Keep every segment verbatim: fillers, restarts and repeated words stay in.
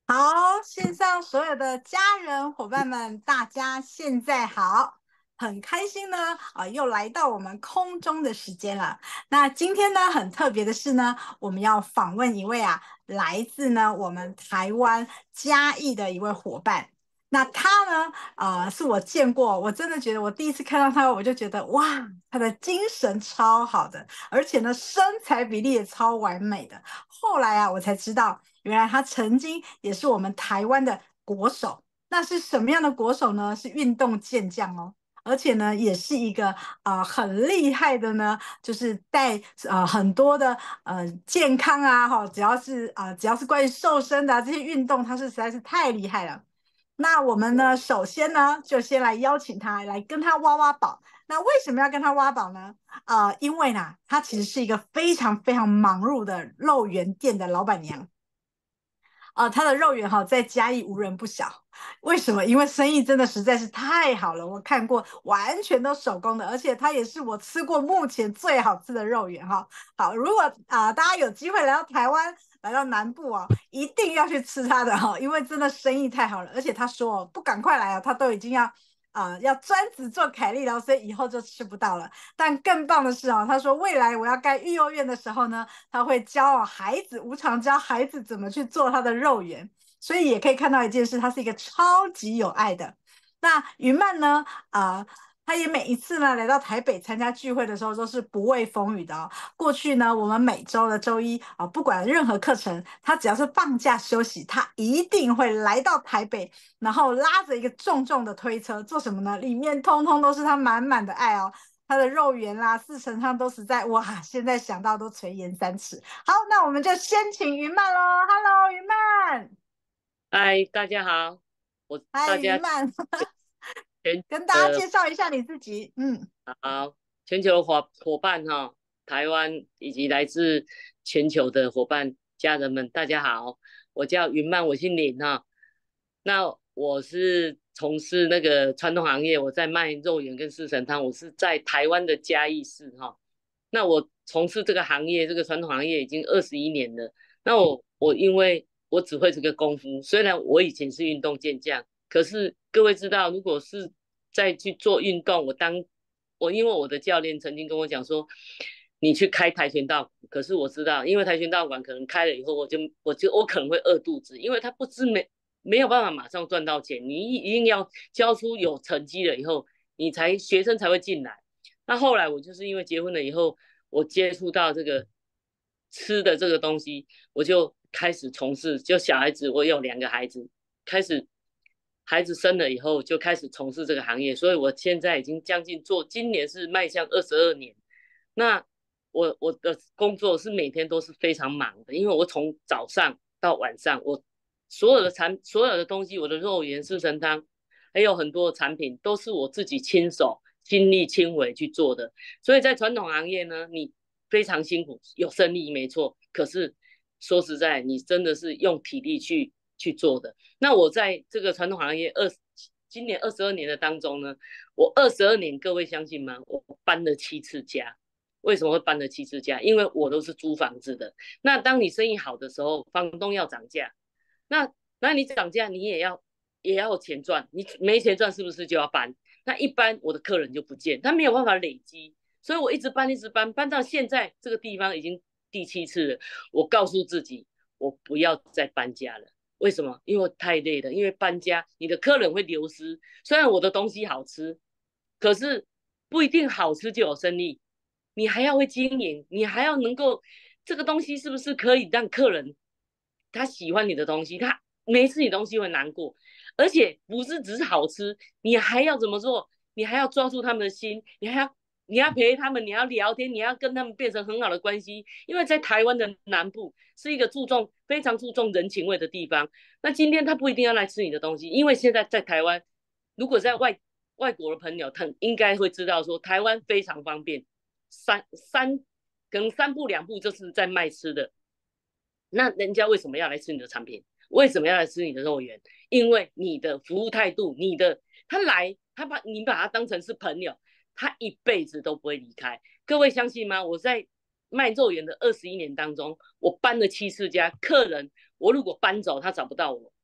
好，线上所有的家人伙伴们，大家现在好，很开心呢，啊、又来到我们空中的时间了。那今天呢，很特别的是呢，我们要访问一位啊，来自呢我们台湾嘉义的一位伙伴。那他呢，啊，是我见过，我真的觉得我第一次看到他，我就觉得哇，他的精神超好的，而且呢，身材比例也超完美的。后来啊，我才知道。原来他曾经也是我们台湾的国手，那是什么样的国手呢？是运动健将哦，而且呢，也是一个啊、呃很厉害的呢，就是带呃很多的呃健康啊，哈，只要是啊、呃只要是关于瘦身的、啊、这些运动，他是实在是太厉害了。那我们呢，首先呢，就先来邀请他来跟他挖挖宝。那为什么要跟他挖宝呢？呃，因为呢，他其实是一个非常非常忙碌的肉圆店的老板娘。啊，他的肉圆哈在嘉义无人不晓，为什么？因为生意真的实在是太好了，我看过完全都手工的，而且它也是我吃过目前最好吃的肉圆哈。好，如果啊、呃大家有机会来到台湾，来到南部啊，一定要去吃它的哈，因为真的生意太好了，而且他说哦不赶快来啊，他都已经要啊、呃要专职做凯利了，所以以后就吃不到了。但更棒的是啊，他说未来我要盖育幼院的时候呢。他会教孩子，无偿教孩子怎么去做他的肉圆，所以也可以看到一件事，他是一个超级有爱的。那云曼呢？啊、呃他也每一次呢来到台北参加聚会的时候，都是不畏风雨的哦。过去呢，我们每周的周一啊、不管任何课程，他只要是放假休息，他一定会来到台北，然后拉着一个重重的推车，做什么呢？里面通通都是他满满的爱哦。它的肉圆啦、四神汤都实在哇，现在想到都垂涎三尺。好，那我们就先请云曼喽。Hello，云曼， 嗨，大家好，我嗨， 大家云曼， 全跟大家呃介绍一下你自己。嗯， 好，全球伙伙伴哈，台湾以及来自全球的伙伴家人们，大家好，我叫云曼，我姓林哈。那我是从事那个传统行业，我在卖肉圆跟四神汤，我是在台湾的嘉义市哈。那我从事这个行业，这个传统行业已经二十一年了。那我我因为我只会这个功夫，虽然我以前是运动健将，可是各位知道，如果是再去做运动，我当我因为我的教练曾经跟我讲说，你去开跆拳道，可是我知道，因为跆拳道馆可能开了以后，我就我就我可能会饿肚子，因为他不知没没有办法马上赚到钱，你一定要交出有成绩了以后，你才学生才会进来。那后来我就是因为结婚了以后，我接触到这个吃的这个东西，我就开始从事。就小孩子，我有两个孩子，开始孩子生了以后，就开始从事这个行业。所以我现在已经将近做，今年是迈向二十二年。那我我的工作是每天都是非常忙的，因为我从早上到晚上，我所有的产所有的东西，我的肉圆、四神汤，还有很多的产品都是我自己亲手亲力亲为去做的。所以在传统行业呢，你非常辛苦，有生意没错，可是说实在，你真的是用体力去去做的。那我在这个传统行业二今年二十二年的当中呢，我二十二年，各位相信吗？我搬了七次家。为什么会搬了七次家？因为我都是租房子的。那当你生意好的时候，房东要涨价，那那你涨价，你也要也要有钱赚，你没钱赚是不是就要搬？那一般我的客人就不见，他没有办法累积，所以我一直搬一直搬，搬到现在这个地方已经第七次了。我告诉自己，我不要再搬家了。为什么？因为我太累了。因为搬家，你的客人会流失。虽然我的东西好吃，可是不一定好吃就有生意。你还要会经营，你还要能够这个东西是不是可以让客人他喜欢你的东西，他没吃你东西会难过，而且不是只是好吃，你还要怎么做？你还要抓住他们的心，你还要你要陪他们，你要聊天，你要跟他们变成很好的关系。因为在台湾的南部是一个注重非常注重人情味的地方。那今天他不一定要来吃你的东西，因为现在在台湾，如果在外外国的朋友，他应该会知道说台湾非常方便，三三可能三步两步就是在卖吃的。那人家为什么要来吃你的产品？为什么要来吃你的肉圆？因为你的服务态度，你的他来，他把你把他当成是朋友，他一辈子都不会离开。各位相信吗？我在卖肉圆的二十一年当中，我搬了七次家，客人我如果搬走，他找不到我。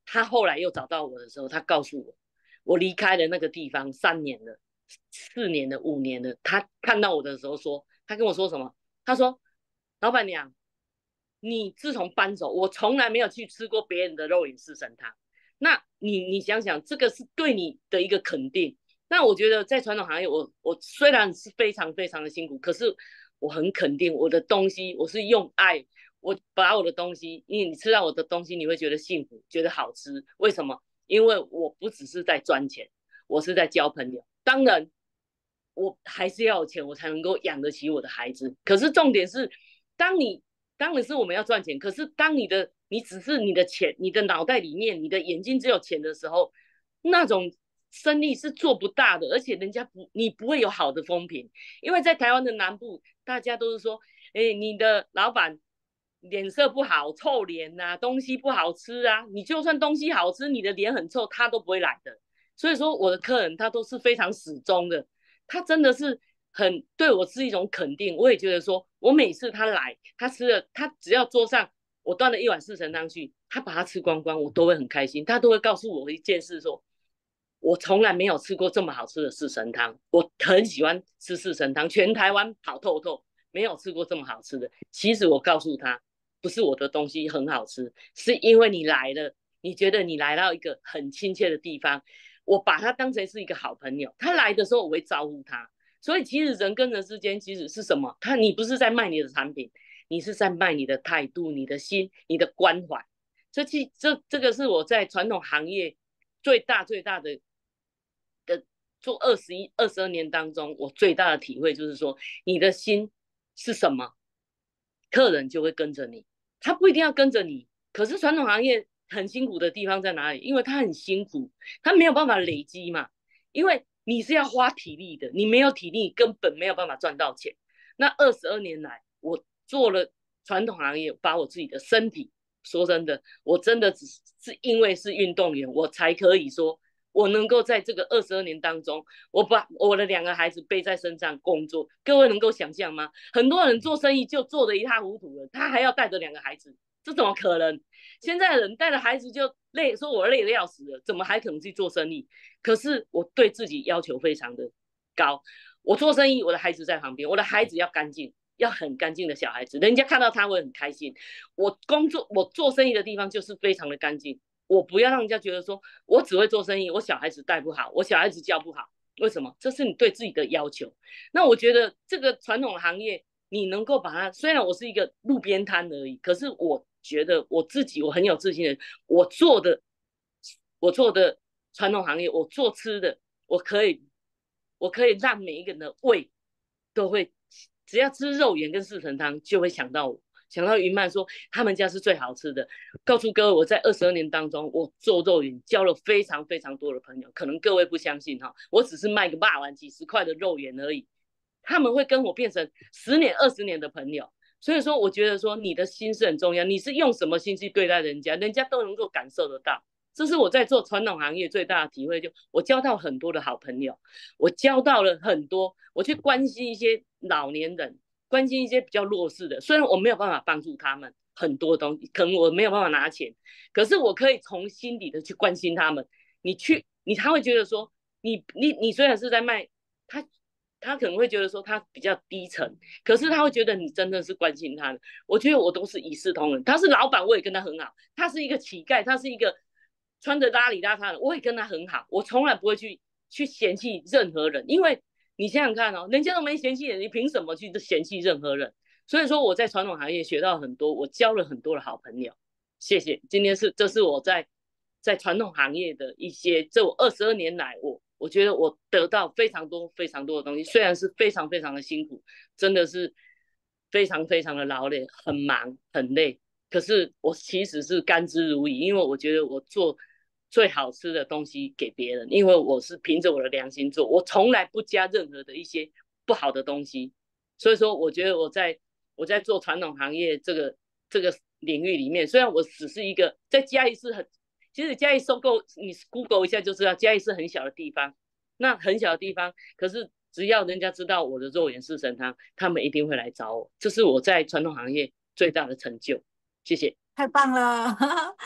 他后来又找到我的时候，他告诉我，我离开了那个地方三年了、四年了、五年了。他看到我的时候说，他跟我说什么？他说：“老板娘，你自从搬走，我从来没有去吃过别人的肉眼四神汤。那你你想想，这个是对你的一个肯定。那我觉得在传统行业，我我虽然是非常非常的辛苦，可是我很肯定我的东西，我是用爱。”我把我的东西，因为你吃到我的东西，你会觉得幸福，觉得好吃。为什么？因为我不只是在赚钱，我是在交朋友。当然，我还是要有钱，我才能够养得起我的孩子。可是重点是，当你当然是我们要赚钱，可是当你的你只是你的钱，你的脑袋里面，你的眼睛只有钱的时候，那种生意是做不大的，而且人家不，你不会有好的风评。因为在台湾的南部，大家都是说，哎，你的老板脸色不好，臭脸呐、啊，东西不好吃啊。你就算东西好吃，你的脸很臭，他都不会来的。所以说，我的客人他都是非常始终的，他真的是很对我是一种肯定。我也觉得说，我每次他来，他吃了，他只要桌上我端了一碗四神汤去，他把它吃光光，我都会很开心。他都会告诉我一件事说，我从来没有吃过这么好吃的四神汤，我很喜欢吃四神汤，全台湾跑透透，没有吃过这么好吃的。其实我告诉他，不是我的东西很好吃，是因为你来了，你觉得你来到一个很亲切的地方，我把他当成是一个好朋友。他来的时候我会招呼他，所以其实人跟人之间其实是什么？他你不是在卖你的产品，你是在卖你的态度、你的心、你的关怀。这其这这个是我在传统行业最大最大的的做二十一二十二年当中，我最大的体会就是说，你的心是什么，客人就会跟着你。他不一定要跟着你，可是传统行业很辛苦的地方在哪里？因为他很辛苦，他没有办法累积嘛。因为你是要花体力的，你没有体力根本没有办法赚到钱。那二十二年来，我做了传统行业，把我自己的身体，说真的，我真的只是因为是运动员，我才可以说，我能够在这个二十二年当中，我把我的两个孩子背在身上工作。各位能够想象吗？很多人做生意就做得一塌糊涂了，他还要带着两个孩子，这怎么可能？现在的人带着孩子就累，说我累得要死了，怎么还可能去做生意？可是我对自己要求非常的高，我做生意，我的孩子在旁边，我的孩子要干净，要很干净的小孩子，人家看到他会很开心。我工作，我做生意的地方就是非常的干净，我不要让人家觉得说我只会做生意，我小孩子带不好，我小孩子教不好。为什么？这是你对自己的要求。那我觉得这个传统行业，你能够把它，虽然我是一个路边摊而已，可是我觉得我自己我很有自信的，我做的我做的传统行业，我做吃的，我可以我可以让每一个人的胃都会，只要吃肉圆跟四神汤就会想到我。想到云曼说他们家是最好吃的，告诉各位，我在二十二年当中，我做肉圆交了非常非常多的朋友。可能各位不相信哈，我只是卖个霸王几十块的肉圆而已，他们会跟我变成十年、二十年的朋友。所以说，我觉得说你的心是很重要，你是用什么心去对待人家，人家都能够感受得到。这是我在做传统行业最大的体会，就我交到很多的好朋友，我交到了很多，我去关心一些老年人，关心一些比较弱势的。虽然我没有办法帮助他们很多东西，可能我没有办法拿钱，可是我可以从心底的去关心他们。你去，你他会觉得说，你你你虽然是在卖，他他可能会觉得说他比较低沉，可是他会觉得你真的是关心他的。我觉得我都是一视同仁，他是老板我也跟他很好，他是一个乞丐，他是一个穿着邋里邋遢的，我也跟他很好，我从来不会去去嫌弃任何人。因为你想想看哦，人家都没嫌弃人，你凭什么去嫌弃任何人？所以说我在传统行业学到很多，我交了很多的好朋友。谢谢，今天是这是我在在传统行业的一些，这我二十二年来我。我觉得我得到非常多非常多的东西，虽然是非常非常的辛苦，真的是非常非常的劳累，很忙很累，可是我其实是甘之如饴。因为我觉得我做最好吃的东西给别人，因为我是凭着我的良心做，我从来不加任何的一些不好的东西。所以说，我觉得我在我在做传统行业这个这个领域里面，虽然我只是一个在嘉义是很。其实嘉义收购，你 Google 一下就知道，嘉义是很小的地方。那很小的地方，可是只要人家知道我的肉圆四神汤，他们一定会来找我。这是我在传统行业最大的成就。谢谢。 太棒了！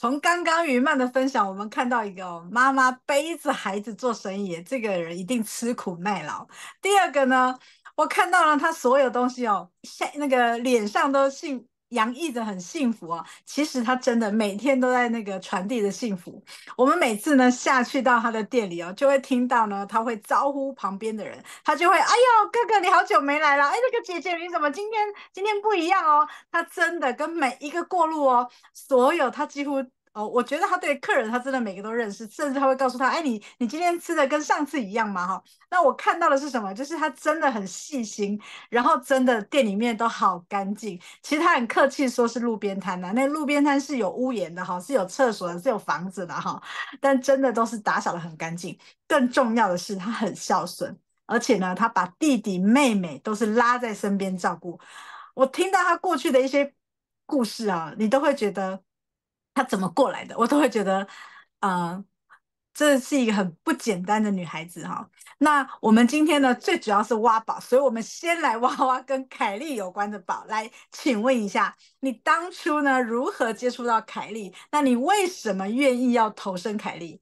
从刚刚于曼的分享，我们看到一个、哦、妈妈背着孩子做生意，这个人一定吃苦耐劳。第二个呢，我看到了他所有东西哦，像那个脸上都幸洋溢着很幸福哦。其实他真的每天都在那个传递着幸福。我们每次呢下去到他的店里哦，就会听到呢他会招呼旁边的人，他就会哎呦哥哥你好久没来了，哎那个姐姐你怎么今天今天不一样哦？他真的跟每一个过路哦。所有他几乎哦，我觉得他对客人他真的每个都认识，甚至他会告诉他，哎，你你今天吃的跟上次一样吗？哈，那我看到的是什么？就是他真的很细心，然后真的店里面都好干净。其实他很客气说是路边摊呐、那路边摊是有屋檐的哈，是有厕所的，是有房子的哈，但真的都是打扫的很干净。更重要的是他很孝顺，而且呢，他把弟弟妹妹都是拉在身边照顾。我听到他过去的一些故事啊，你都会觉得他怎么过来的，我都会觉得，呃，这是一个很不简单的女孩子哈。那我们今天呢，最主要是挖宝，所以我们先来挖挖跟凯莉有关的宝。来，请问一下，你当初呢如何接触到凯莉？那你为什么愿意要投身凯莉？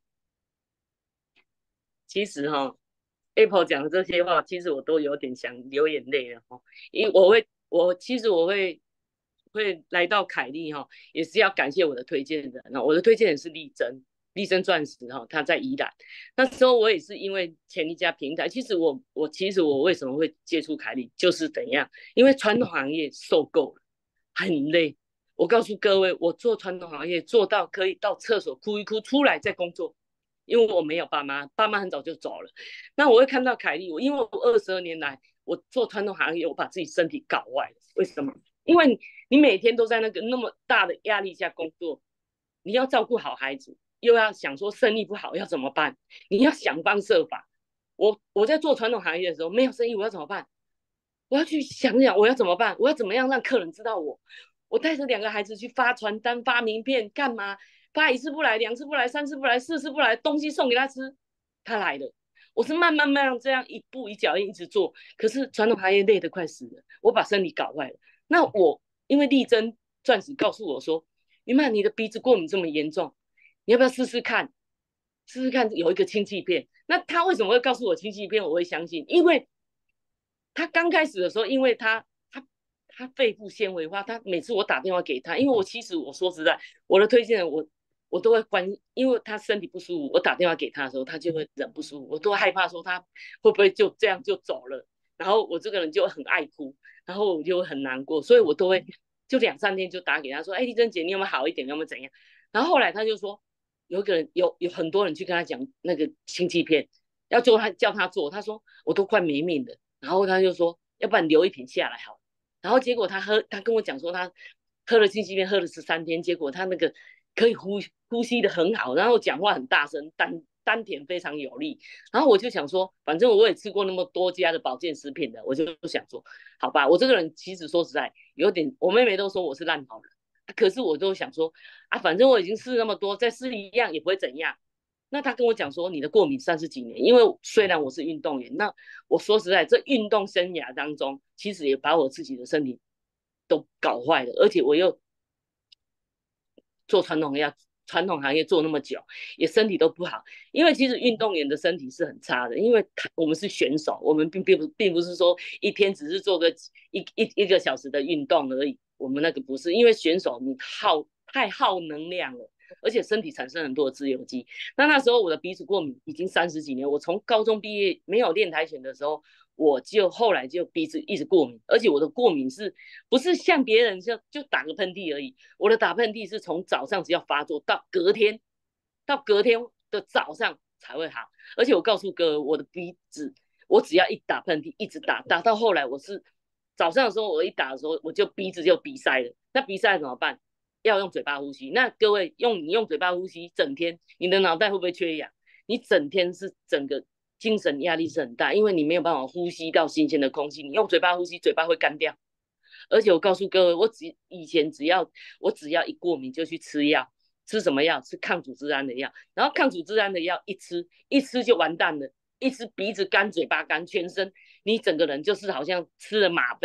其实哈，Apple 讲的这些话，其实我都有点想流眼泪了哈。因为我会，我其实我会会来到凯利哈，也是要感谢我的推荐人。那我的推荐人是丽珍，丽珍钻石哈，他在宜兰。那时候我也是因为前一家平台，其实我我其实我为什么会接触凯利，就是怎样，因为传统行业受够了，很累。我告诉各位，我做传统行业做到可以到厕所哭一哭，出来再工作。因为我没有爸妈，爸妈很早就走了。那我会看到凯莉，我因为我二十二年来我做传统行业，我把自己身体搞坏了。为什么？因为你你每天都在那个那么大的压力下工作，你要照顾好孩子，又要想说生意不好要怎么办，你要想方设法。我我在做传统行业的时候没有生意，我要怎么办？我要去想想我要怎么办，我要怎么样让客人知道我。我带着两个孩子去发传单、发名片，干嘛？发一次不来，两次不来，三次不来，四次不来，东西送给他吃，他来了。我是慢慢慢慢这样一步一脚印一直做，可是传统行业累得快死了，我把身体搞坏了。那我因为丽珍钻石告诉我说，云曼你的鼻子过敏这么严重，你要不要试试看？试试看有一个氢气片。那他为什么会告诉我氢气片？我会相信，因为他刚开始的时候，因为他他他肺部纤维化，他每次我打电话给他，因为我其实我说实在，我的推荐人我我都会关，因为他身体不舒服，我打电话给他的时候，他就会忍不舒服，我都害怕说他会不会就这样就走了，然后我这个人就很爱哭，然后我就很难过，所以我都会就两三天就打给他说，哎，丽珍姐，你有没有好一点？有没有怎样？然后后来他就说，有一个人有有很多人去跟他讲那个氢气片要做，他叫他做，他说我都快没命了。然后他就说，要不然留一瓶下来好了。然后结果他喝，他跟我讲说，他喝了星期片，喝了十三天，结果他那个可以呼呼吸的很好，然后讲话很大声，丹丹田非常有力。然后我就想说，反正我也吃过那么多家的保健食品的，我就想说，好吧，我这个人其实说实在有点，我妹妹都说我是烂好人，可是我都想说，啊，反正我已经试那么多，再试一样也不会怎样。那他跟我讲说，你的过敏三十几年，因为虽然我是运动员，那我说实在，这运动生涯当中，其实也把我自己的身体都搞坏了，而且我又做传统行业，传统行业做那么久，也身体都不好。因为其实运动员的身体是很差的，因为我们是选手，我们并并不并不是说一天只是做个一一一个小时的运动而已，我们那个不是，因为选手你耗太耗能量了。而且身体产生很多的自由基。那那时候我的鼻子过敏已经三十几年，我从高中毕业没有练跆拳的时候，我就后来就鼻子一直过敏，而且我的过敏是不是像别人就就打个喷嚏而已？我的打喷嚏是从早上只要发作到隔天，到隔天的早上才会好。而且我告诉各位，我的鼻子，我只要一打喷嚏，一直打，打到后来我是早上的时候，我一打的时候，我就鼻子就鼻塞了。那鼻塞怎么办？要用嘴巴呼吸。那各位用你用嘴巴呼吸，整天你的脑袋会不会缺氧？你整天是整个精神压力是很大，因为你没有办法呼吸到新鲜的空气。你用嘴巴呼吸，嘴巴会干掉。而且我告诉各位，我只以前只要我只要一过敏就去吃药，吃什么药？吃抗组织胺的药。然后抗组织胺的药一吃一吃就完蛋了，一吃鼻子干、嘴巴干、全身你整个人就是好像吃了吗啡。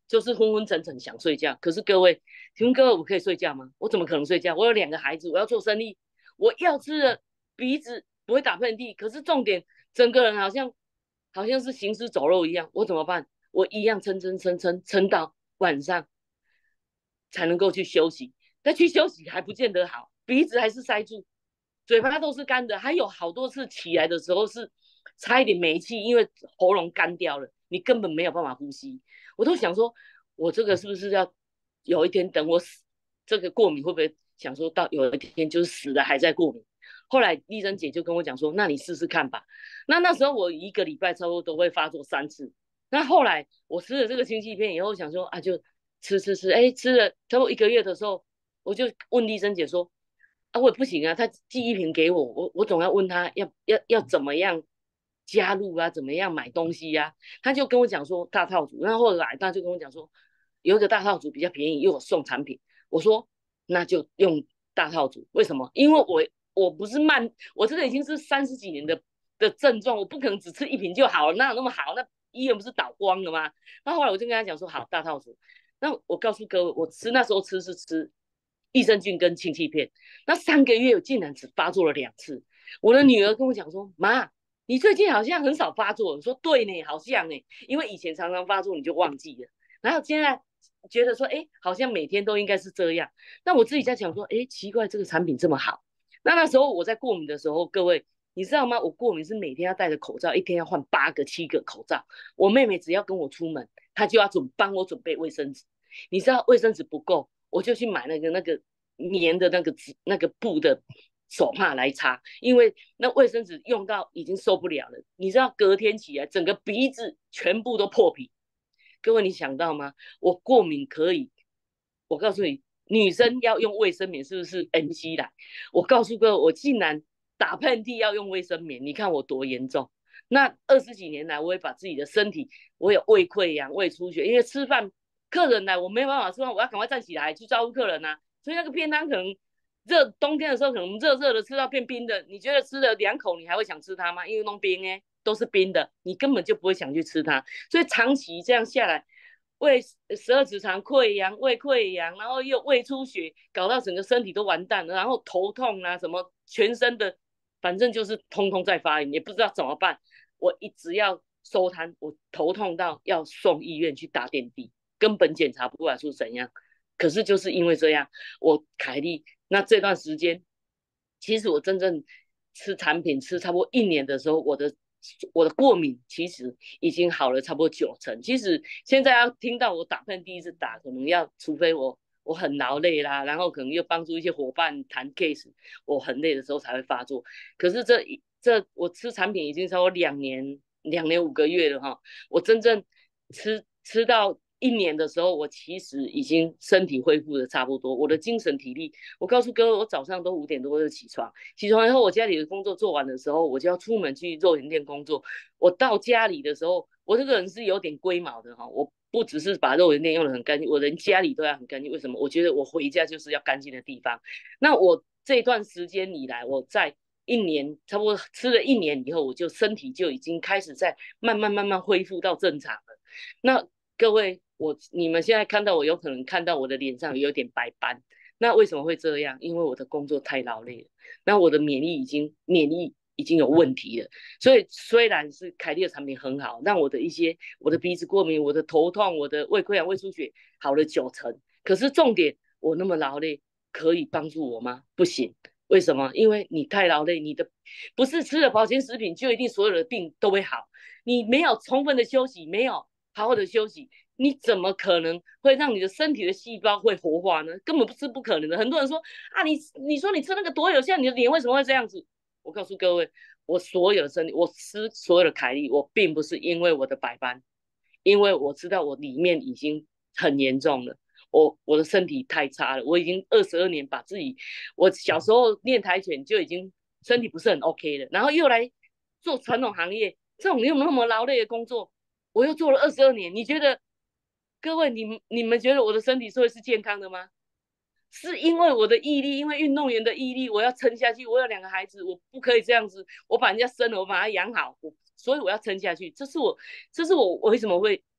就是昏昏沉沉想睡觉。可是各位，请问各位，我可以睡觉吗？我怎么可能睡觉？我有两个孩子，我要做生意，我要吃的鼻子不会打喷嚏，可是重点，整个人好像好像是行尸走肉一样，我怎么办？我一样撑撑撑撑撑到晚上才能够去休息，但去休息还不见得好，鼻子还是塞住，嘴巴都是干的，还有好多次起来的时候是差一点没气，因为喉咙干掉了，你根本没有办法呼吸。我都想说，我这个是不是要有一天等我死，这个过敏会不会想说到有一天就是死了还在过敏？后来医生姐就跟我讲说，那你试试看吧。那那时候我一个礼拜差不多都会发作三次。那后来我吃了这个氢气片以后，想说啊，就吃吃吃，哎，吃了差不多一个月的时候，我就问医生姐说，啊，我也不行啊，他寄一瓶给我，我我总要问他要要要怎么样加入啊，怎么样买东西呀、啊？他就跟我讲说大套组，然后后来他就跟我讲说，有一个大套组比较便宜，又有送产品。我说那就用大套组，为什么？因为我我不是慢，我这个已经是三十几年的的症状，我不可能只吃一瓶就好了，哪有那么好？那医院不是倒光了吗？那后来我就跟他讲说，好，大套组。那我告诉各位，我吃那时候吃是吃益生菌跟氢气片，那三个月我竟然只发作了两次。我的女儿跟我讲说，妈，你最近好像很少发作。我说对呢，好像呢，因为以前常常发作你就忘记了，然后现在觉得说，哎，好像每天都应该是这样。那我自己在想说，哎，奇怪，这个产品这么好。那那时候我在过敏的时候，各位你知道吗？我过敏是每天要戴着口罩，一天要换八个、七个口罩。我妹妹只要跟我出门，她就要准帮我准备卫生纸。你知道卫生纸不够，我就去买那个那个粘的那个纸那个布的手帕来擦，因为那卫生纸用到已经受不了了。你知道隔天起来，整个鼻子全部都破皮。各位，你想到吗？我过敏可以，我告诉你，女生要用卫生棉是不是 M C 来？我告诉各位，我竟然打喷嚏要用卫生棉，你看我多严重。那二十几年来，我也把自己的身体，我有胃溃疡、胃出血，因为吃饭客人来，我没办法吃饭，我要赶快站起来去招呼客人啊。所以那个便当可能热，冬天的时候可能热热的吃到变冰的，你觉得吃了两口你还会想吃它吗？因为弄冰哎，都是冰的，你根本就不会想去吃它。所以长期这样下来，胃十二指肠溃疡、胃溃疡，然后又胃出血，搞到整个身体都完蛋了，然后头痛啊，什么全身的，反正就是通通在发炎，也不知道怎么办。我一直要收摊，我头痛到要送医院去打点滴，根本检查不出来是怎样。可是就是因为这样，我凯莉那这段时间，其实我真正吃产品吃差不多一年的时候，我的我的过敏其实已经好了差不多九成。其实现在要听到我打喷嚏一直打，可能要除非我我很劳累啦，然后可能又帮助一些伙伴谈 case，我很累的时候才会发作。可是这这我吃产品已经超过两年两年五个月了哈，我真正吃吃到一年的时候，我其实已经身体恢复的差不多，我的精神体力，我告诉各位，我早上都五点多就起床，起床以后我家里的工作做完的时候，我就要出门去肉圆店工作。我到家里的时候，我这个人是有点龟毛的哈，我不只是把肉圆店用的很干净，我连家里都要很干净。为什么？我觉得我回家就是要干净的地方。那我这段时间以来，我在一年差不多吃了一年以后，我就身体就已经开始在慢慢慢慢恢复到正常了。那各位，我你们现在看到我，有可能看到我的脸上有点白斑。那为什么会这样？因为我的工作太劳累了，那我的免疫已经免疫已经有问题了。所以虽然是凯利的产品很好，让我的一些我的鼻子过敏、我的头痛、我的胃溃疡、胃出血好了九成，可是重点，我那么劳累可以帮助我吗？不行。为什么？因为你太劳累，你的不是吃了保健食品就一定所有的病都会好。你没有充分的休息，没有好好的休息，你怎么可能会让你的身体的细胞会活化呢？根本不是不可能的。很多人说啊，你你说你吃那个多有效，你的脸为什么会这样子？我告诉各位，我所有的身体，我吃所有的凯利，我并不是因为我的白斑，因为我知道我里面已经很严重了。我我的身体太差了，我已经二十二年把自己，我小时候练跆拳就已经身体不是很 OK 了，然后又来做传统行业，这种又那么劳累的工作，我又做了二十二年。你觉得各位你你们觉得我的身体是会是健康的吗？是因为我的毅力，因为运动员的毅力，我要撑下去。我有两个孩子，我不可以这样子，我把人家生了，我把他养好，我所以我要撑下去。这是我，这是我我为什么会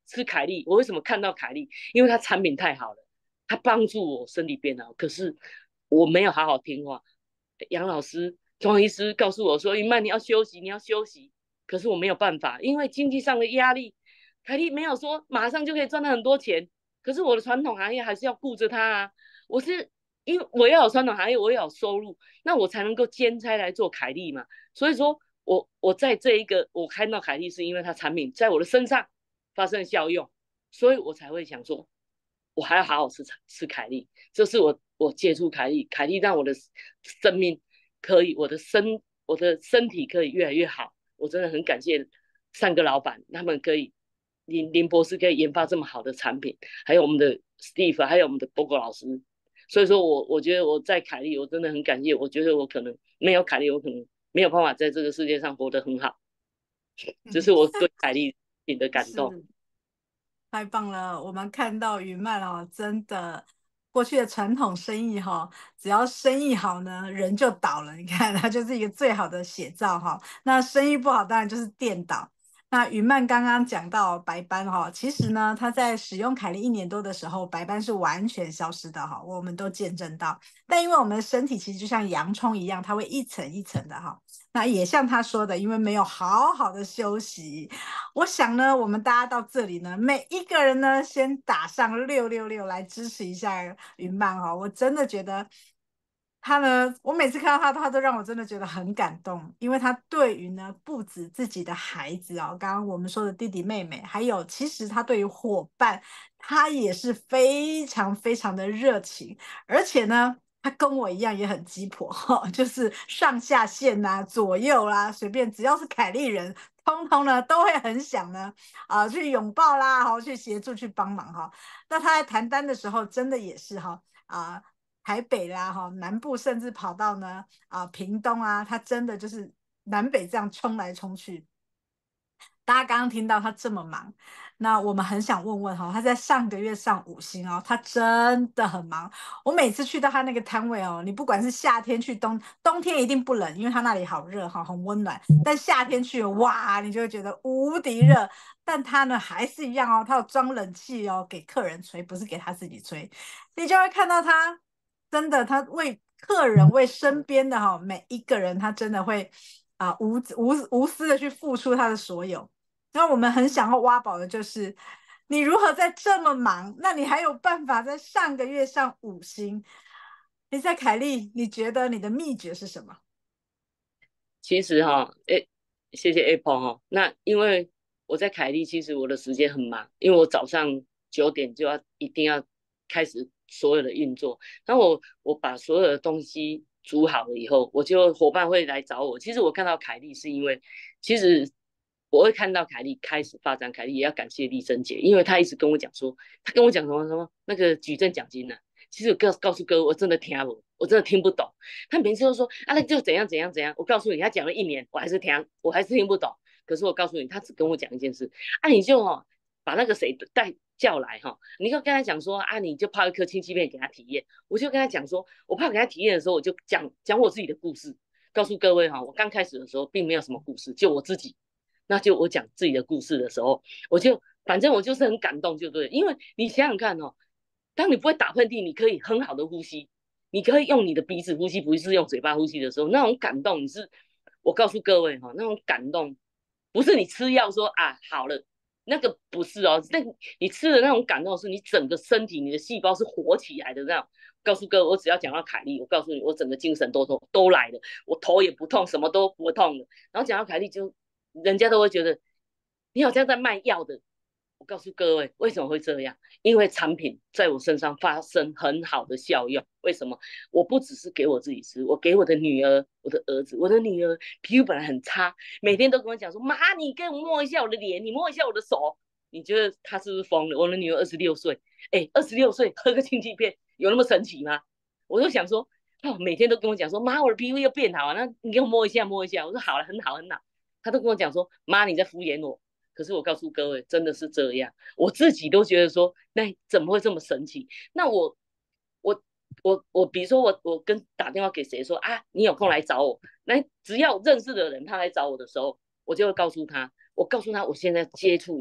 吃凯利，我为什么看到凯利？因为它产品太好了，它帮助我身体变好。可是我没有好好听话，杨老师、庄医师告诉我说：“云曼，你要休息，你要休息。”可是我没有办法，因为经济上的压力，凯利没有说马上就可以赚到很多钱。可是我的传统行业还是要顾着它啊。我是因为我要有传统行业，我要有收入，那我才能够兼差来做凯利嘛。所以说我我在这一个我看到凯利，是因为它产品在我的身上发生效用，所以我才会想说，我还要好好吃吃凯利。这是我我接触凯利，凯利让我的生命可以，我的身我的身体可以越来越好。我真的很感谢三个老板，他们可以林林博士可以研发这么好的产品，还有我们的 Steve， 还有我们的波哥老师。所以说我我觉得我在凯利，我真的很感谢。我觉得我可能没有凯利，我可能没有办法在这个世界上活得很好。这是我对凯利的感动。 是，太棒了！我们看到云曼哦，真的过去的传统生意哈、哦，只要生意好呢，人就倒了。你看，它就是一个最好的写照哈、哦。那生意不好，当然就是店倒。那云曼刚刚讲到白斑哈、哦，其实呢，他在使用凯利一年多的时候，白斑是完全消失的哈、我们都见证到。但因为我们的身体其实就像洋葱一样，它会一层一层的哈、那也像他说的，因为没有好好的休息，我想呢，我们大家到这里呢，每一个人呢，先打上六六六来支持一下云曼哈。我真的觉得他呢，我每次看到他，他都让我真的觉得很感动，因为他对于呢不止自己的孩子哦，刚刚我们说的弟弟妹妹，还有其实他对于伙伴，他也是非常非常的热情，而且呢。他跟我一样也很鸡婆哈，就是上下线呐、左右啦、随便只要是凯利人，通通呢都会很想呢啊、去拥抱啦，哈，去协助去帮忙哈。那他在谈单的时候，真的也是哈啊、台北啦哈，南部甚至跑到呢啊、屏东啊，他真的就是南北这样冲来冲去。大家刚刚听到他这么忙，那我们很想问问哈，他在上个月上五星哦，他真的很忙。我每次去到他那个摊位哦，你不管是夏天去冬，冬天一定不冷，因为他那里好热哈，很温暖。但夏天去哇，你就会觉得无敌热。但他呢还是一样哦，他有装冷气哦，给客人吹，不是给他自己吹。你就会看到他真的，他为客人、为身边的哈每一个人，他真的会啊无无无私的去付出他的所有。那我们很想要挖宝的就是，你如何在这么忙，那你还有办法在上个月上五星？你在凯利，你觉得你的秘诀是什么？ 其实哈，哎，谢谢 Apple 哈。那因为我在凯利，其实我的时间很忙，因为我早上九点就要一定要开始所有的运作。然后我我把所有的东西煮好了以后，我就伙伴会来找我。其实我看到凯利是因为，其实我会看到凯利开始发展，凯利也要感谢丽珍姐，因为她一直跟我讲说，她跟我讲什么什么那个举证奖金呢、啊。其实我告告诉哥，我真的听不，我真的听不懂。他每次都说啊，那就怎样怎样怎样。我告诉你，他讲了一年，我还是听，我还是听不懂。可是我告诉你，他只跟我讲一件事啊，你就哦把那个谁带叫来哈、哦，你就跟他讲说啊，你就泡一颗氢气片给他体验。我就跟他讲说，我泡给他体验的时候，我就讲讲我自己的故事，告诉各位哈、哦，我刚开始的时候并没有什么故事，就我自己。那就我讲自己的故事的时候，我就反正我就是很感动，就对了，因为你想想看哦，当你不会打喷嚏，你可以很好的呼吸，你可以用你的鼻子呼吸，不是用嘴巴呼吸的时候，那种感动，你是我告诉各位哈，那种感动不是你吃药说啊好了，那个不是哦，那你吃的那种感动是你整个身体你的细胞是活起来的那种。告诉各位，我只要讲到凯利，我告诉你，我整个精神都都都来了，我头也不痛，什么都不痛了。然后讲到凯利，就人家都会觉得你好像在卖药的。我告诉各位，为什么会这样？因为产品在我身上发生很好的效用。为什么？我不只是给我自己吃，我给我的女儿、我的儿子。我的女儿皮肤本来很差，每天都跟我讲说：“妈，你给我摸一下我的脸，你摸一下我的手。”你觉得她是不是疯了？我的女儿二十六岁，哎，二十六岁喝个氢气片有那么神奇吗？我就想说，哦，每天都跟我讲说：“妈，我的皮肤又变好了，那你给我摸一下，摸一下。”我说：“好了，很好，很好。”她都跟我讲说：“妈，你在敷衍我。”可是我告诉各位，真的是这样，我自己都觉得说，那怎么会这么神奇？那我我我我，比如说我我跟打电话给谁说啊，你有空来找我，那只要认识的人他来找我的时候，我就会告诉他，我告诉他我现在接触一个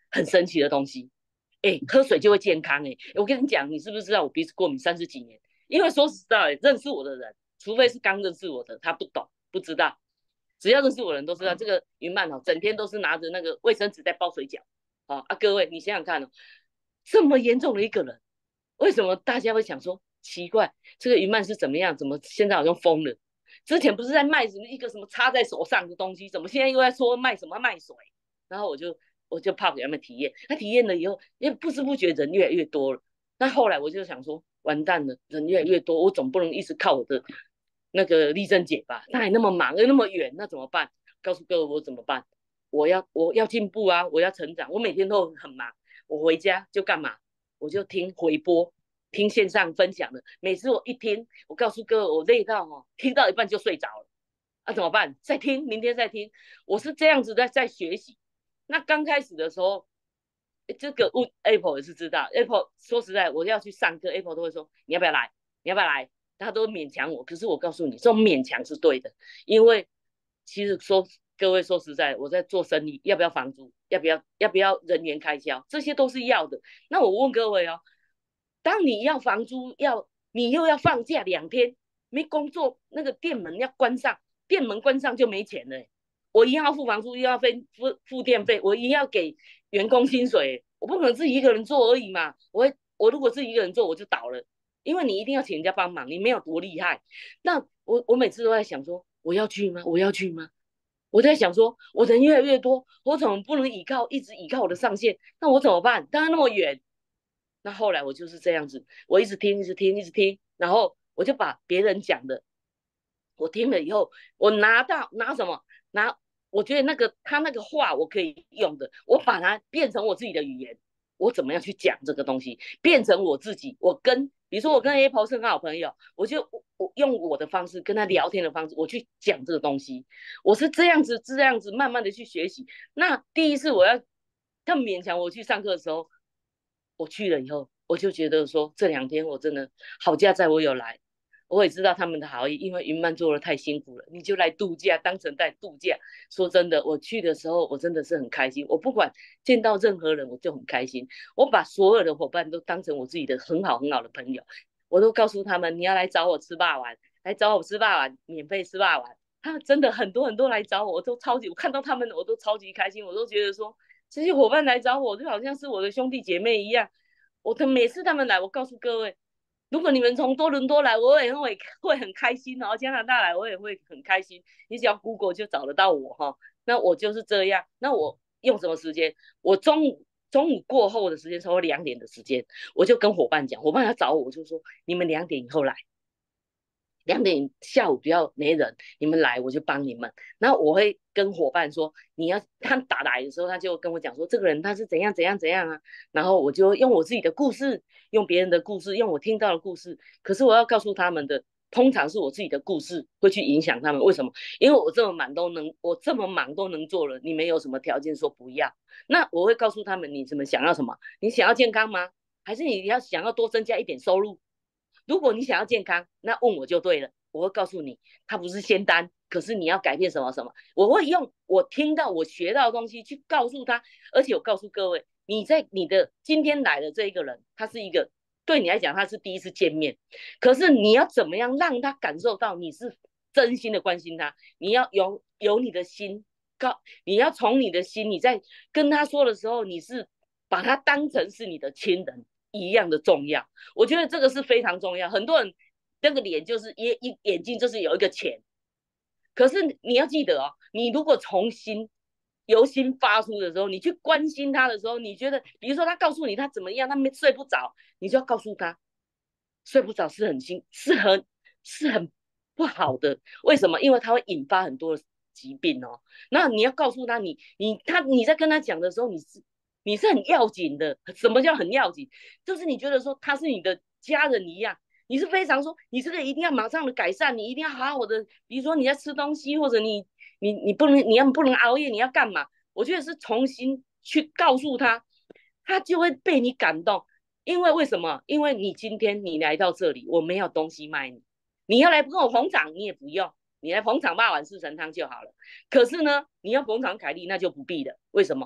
很神奇的东西。哎，喝水就会健康哎！我跟你讲，你是不是知道我鼻子过敏三十几年？因为说实在，认识我的人，除非是刚认识我的，他不懂不知道，只要认识我的人都知道，这个云曼哦，整天都是拿着那个卫生纸在包水饺。哦啊，各位你想想看哦，这么严重的一个人，为什么大家会想说奇怪，这个云曼是怎么样？怎么现在好像疯了？之前不是在卖什么一个什么插在手上的东西，怎么现在又在说卖什么卖水？然后我就我就怕给他们体验，他体验了以后，因为不知不觉人越来越多了。那后来我就想说，完蛋了，人越来越多，我总不能一直靠我的那个丽珍姐吧？她还那么忙又那么远，那怎么办？告诉各位我怎么办？我要我要进步啊，我要成长。我每天都很忙，我回家就干嘛？我就听回播，听线上分享的。每次我一听，我告诉各位，我累到哦，听到一半就睡着了。啊，怎么办？再听，明天再听。我是这样子在在学习。那刚开始的时候，这个问 Apple 也是知道，Apple 说实在，我要去上课，Apple 都会说你要不要来，你要不要来，他都勉强我。可是我告诉你，这种勉强是对的，因为其实说各位说实在，我在做生意，要不要房租，要不要要不要人员开销，这些都是要的。那我问各位哦，当你要房租，要你又要放假两天，没工作，那个店门要关上，店门关上就没钱了。我一样要付房租，又要付付付电费，我一样要给员工薪水，我不可能自己一个人做而已嘛。我会，我如果自己一个人做，我就倒了，因为你一定要请人家帮忙，你没有多厉害。那我我每次都在想说，我要去吗？我要去吗？我在想说，我人越来越多，我怎么不能依靠一直依靠我的上线？那我怎么办？当然那么远。那后来我就是这样子，我一直听，一直听，一直听，然后我就把别人讲的，我听了以后，我拿到拿什么？拿我觉得那个他那个话我可以用的，我把它变成我自己的语言，我怎么样去讲这个东西，变成我自己。我跟比如说我跟 Apple 是很好朋友，我就我我用我的方式跟他聊天的方式，我去讲这个东西。我是这样子这样子慢慢的去学习。那第一次我要他勉强我去上课的时候，我去了以后，我就觉得说这两天我真的好家在我有来。我也知道他们的好意，因为云曼做的太辛苦了，你就来度假，当成在度假。说真的，我去的时候我真的是很开心，我不管见到任何人我就很开心，我把所有的伙伴都当成我自己的很好很好的朋友，我都告诉他们你要来找我吃霸王，来找我吃霸王，免费吃霸王。他们真的很多很多来找我，我都超级，我看到他们我都超级开心，我都觉得说这些伙伴来找我就好像是我的兄弟姐妹一样。我的每次他们来，我告诉各位。如果你们从多伦多来，我也会会很开心哦。加拿大来，我也会很开心。你只要 Google 就找得到我哈。那我就是这样。那我用什么时间？我中午中午过后的时间，超过两点的时间，我就跟伙伴讲，伙伴要找我，我就说你们两点以后来。两点下午比较没人，你们来我就帮你们。然后我会跟伙伴说，你要他打来的时候，他就跟我讲说，这个人他是怎样怎样怎样啊。然后我就用我自己的故事，用别人的故事，用我听到的故事。可是我要告诉他们的，通常是我自己的故事会去影响他们。为什么？因为我这么忙都能，我这么忙都能做了，你们有什么条件说不要？那我会告诉他们，你怎么想要什么？你想要健康吗？还是你要想要多增加一点收入？如果你想要健康，那问我就对了。我会告诉你，它不是仙丹，可是你要改变什么什么。我会用我听到、我学到的东西去告诉他，而且我告诉各位，你在你的今天来的这一个人，他是一个对你来讲他是第一次见面，可是你要怎么样让他感受到你是真心的关心他？你要有有你的心，告你要从你的心，你在跟他说的时候，你是把他当成是你的亲人。一样的重要，我觉得这个是非常重要。很多人那个脸就是一一眼睛就是有一个钱，可是你要记得哦，你如果从心由心发出的时候，你去关心他的时候，你觉得，比如说他告诉你他怎么样，他没睡不着，你就要告诉他，睡不着是很心是很是很不好的。为什么？因为它会引发很多的疾病哦。那你要告诉他，你你他你在跟他讲的时候，你是。你是很要紧的。什么叫很要紧？就是你觉得说他是你的家人一样，你是非常说你这个一定要马上的改善，你一定要好好的，比如说你在吃东西，或者你你你不能你要不能熬夜，你要干嘛？我觉得是重新去告诉他，他就会被你感动。因为为什么？因为你今天你来到这里，我没有东西卖你，你要来跟我捧场，你也不用，你来捧场霸碗四神汤就好了。可是呢，你要捧场凯莉，那就不必了。为什么？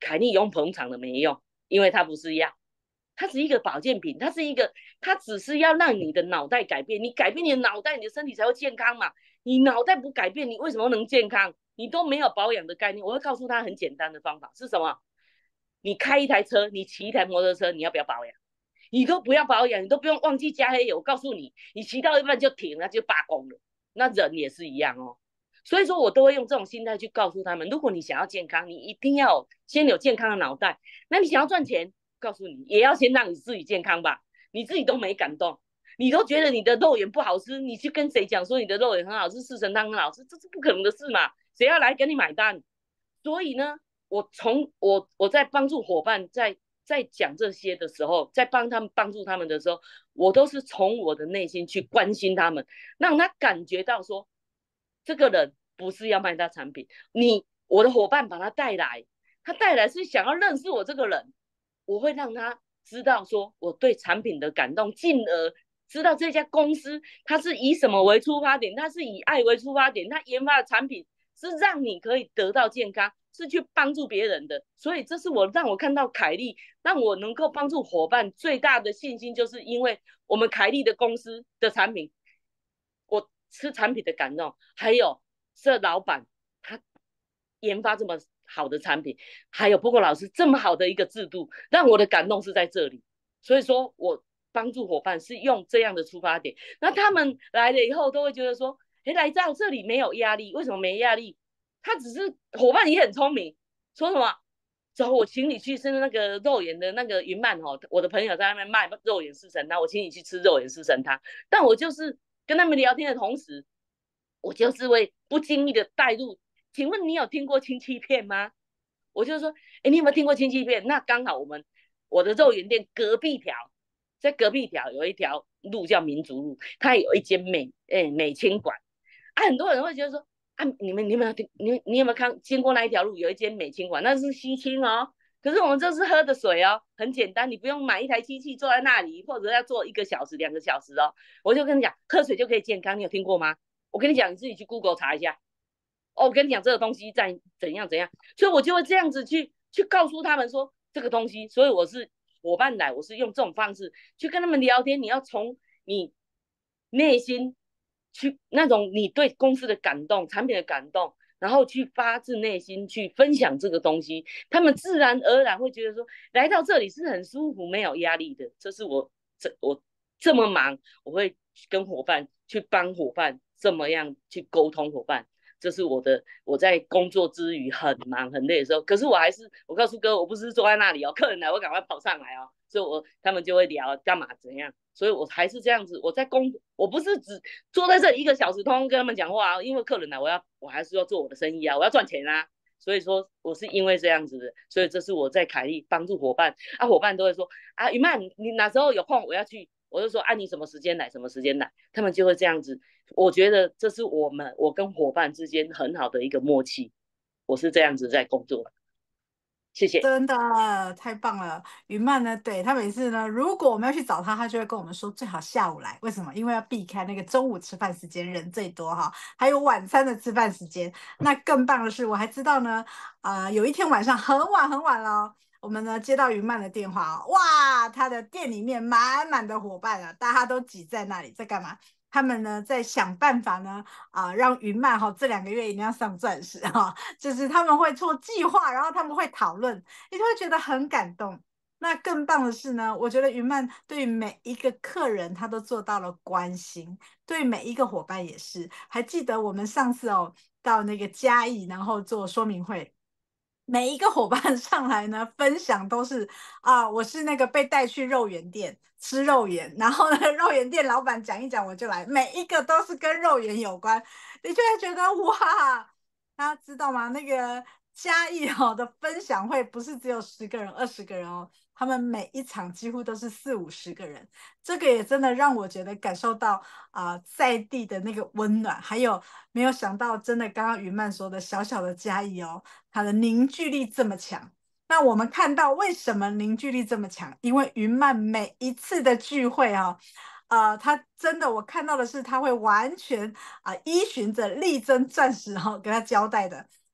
凯利用捧场的没用，因为它不是药，它是一个保健品，它是一个，它只是要让你的脑袋改变，你改变你的脑袋，你的身体才会健康嘛。你脑袋不改变，你为什么能健康？你都没有保养的概念。我会告诉他很简单的方法是什么？你开一台车，你骑一台摩托车，你要不要保养？你都不要保养，你都不用忘记加黑油。我告诉你，你骑到一半就停了，就罢工了。那人也是一样哦。所以说我都会用这种心态去告诉他们，如果你想要健康，你一定要先有健康的脑袋。那你想要赚钱，告诉你也要先让你自己健康吧。你自己都没感动，你都觉得你的肉圆不好吃，你去跟谁讲说你的肉圆很好吃，四神汤很好吃，这是不可能的事嘛？谁要来跟你买单？所以呢，我从我我在帮助伙伴在在讲这些的时候，在帮他们帮助他们的时候，我都是从我的内心去关心他们，让他感觉到说，这个人不是要卖他产品，你我的伙伴把他带来，他带来是想要认识我这个人，我会让他知道说我对产品的感动，进而知道这家公司它是以什么为出发点，它是以爱为出发点，它研发的产品是让你可以得到健康，是去帮助别人的。所以这是我让我看到凯利，让我能够帮助伙伴最大的信心，就是因为我们凯利的公司的产品，我吃产品的感动，还有是老板他研发这么好的产品，还有波波老师这么好的一个制度，让我的感动是在这里。所以说我帮助伙伴是用这样的出发点，那他们来了以后都会觉得说，哎，来到这里没有压力，为什么没压力？他只是伙伴也很聪明，说什么？走，我请你去吃那个肉圆的那个云鳗哦，我的朋友在那边卖肉圆四神汤，我请你去吃肉圆四神汤。但我就是跟他们聊天的同时，我就是会不经意的带入。请问你有听过亲戚片吗？我就说，哎，你有没有听过亲戚片？那刚好我们我的肉圆店隔壁条，在隔壁条有一条路叫民族路，它有一间美诶美青馆啊，很多人会觉得说啊，你们你们你你有没有看经过那一条路有一间美青馆？那是西青哦。可是我们这是喝的水哦，很简单，你不用买一台机器坐在那里，或者要坐一个小时、两个小时哦。我就跟你讲，喝水就可以健康，你有听过吗？我跟你讲，你自己去 Google 查一下。哦，我跟你讲这个东西在怎样怎样，所以我就会这样子去去告诉他们说这个东西，所以我是伙伴来，我是用这种方式去跟他们聊天。你要从你内心去那种你对公司的感动、产品的感动，然后去发自内心去分享这个东西，他们自然而然会觉得说来到这里是很舒服、没有压力的。这是我这我这么忙，我会跟伙伴去帮伙伴这么样去沟通伙伴。这是我的我在工作之余很忙很累的时候，可是我还是我告诉哥，我不是坐在那里哦，客人来我赶快跑上来哦，所以我他们就会聊干嘛怎样，所以我还是这样子，我在工我不是只坐在这一个小时通跟他们讲话啊，因为客人来我要我还是要做我的生意啊，我要赚钱啊。所以说，我是因为这样子的，所以这是我在凯利帮助伙伴啊，伙伴都会说啊，雨曼，你哪时候有空我要去，我就说按、啊、你什么时间来，什么时间来，他们就会这样子。我觉得这是我们我跟伙伴之间很好的一个默契，我是这样子在工作。谢谢。 真的太棒了，云曼呢？对，他每次呢，如果我们要去找他，他就会跟我们说最好下午来。为什么？因为要避开那个中午吃饭时间人最多哈，还有晚餐的吃饭时间。那更棒的是，我还知道呢，啊、有一天晚上很晚很晚了，我们呢接到云曼的电话哦，哇，他的店里面满满的伙伴啊，大家都挤在那里，在干嘛？他们呢在想办法呢，啊、让云曼哈这两个月一定要上钻石哈，就是他们会做计划，然后他们会讨论，你就会觉得很感动。那更棒的是呢，我觉得云曼对每一个客人他都做到了关心，对每一个伙伴也是。还记得我们上次哦到那个嘉义，然后做说明会。每一个伙伴上来呢，分享都是啊，我是那个被带去肉圆店吃肉圆，然后呢，肉圆店老板讲一讲我就来，每一个都是跟肉圆有关，你就会觉得哇，大家知道吗？那个嘉义哦的分享会不是只有十个人、二十个人哦，他们每一场几乎都是四五十个人，这个也真的让我觉得感受到啊、呃在地的那个温暖，还有没有想到，真的刚刚于曼说的小小的嘉义哦。它的凝聚力这么强。那我们看到为什么凝聚力这么强？因为云曼每一次的聚会啊，呃，他真的我看到的是他会完全啊、呃依循着力争钻石哈、哦、给他交代的。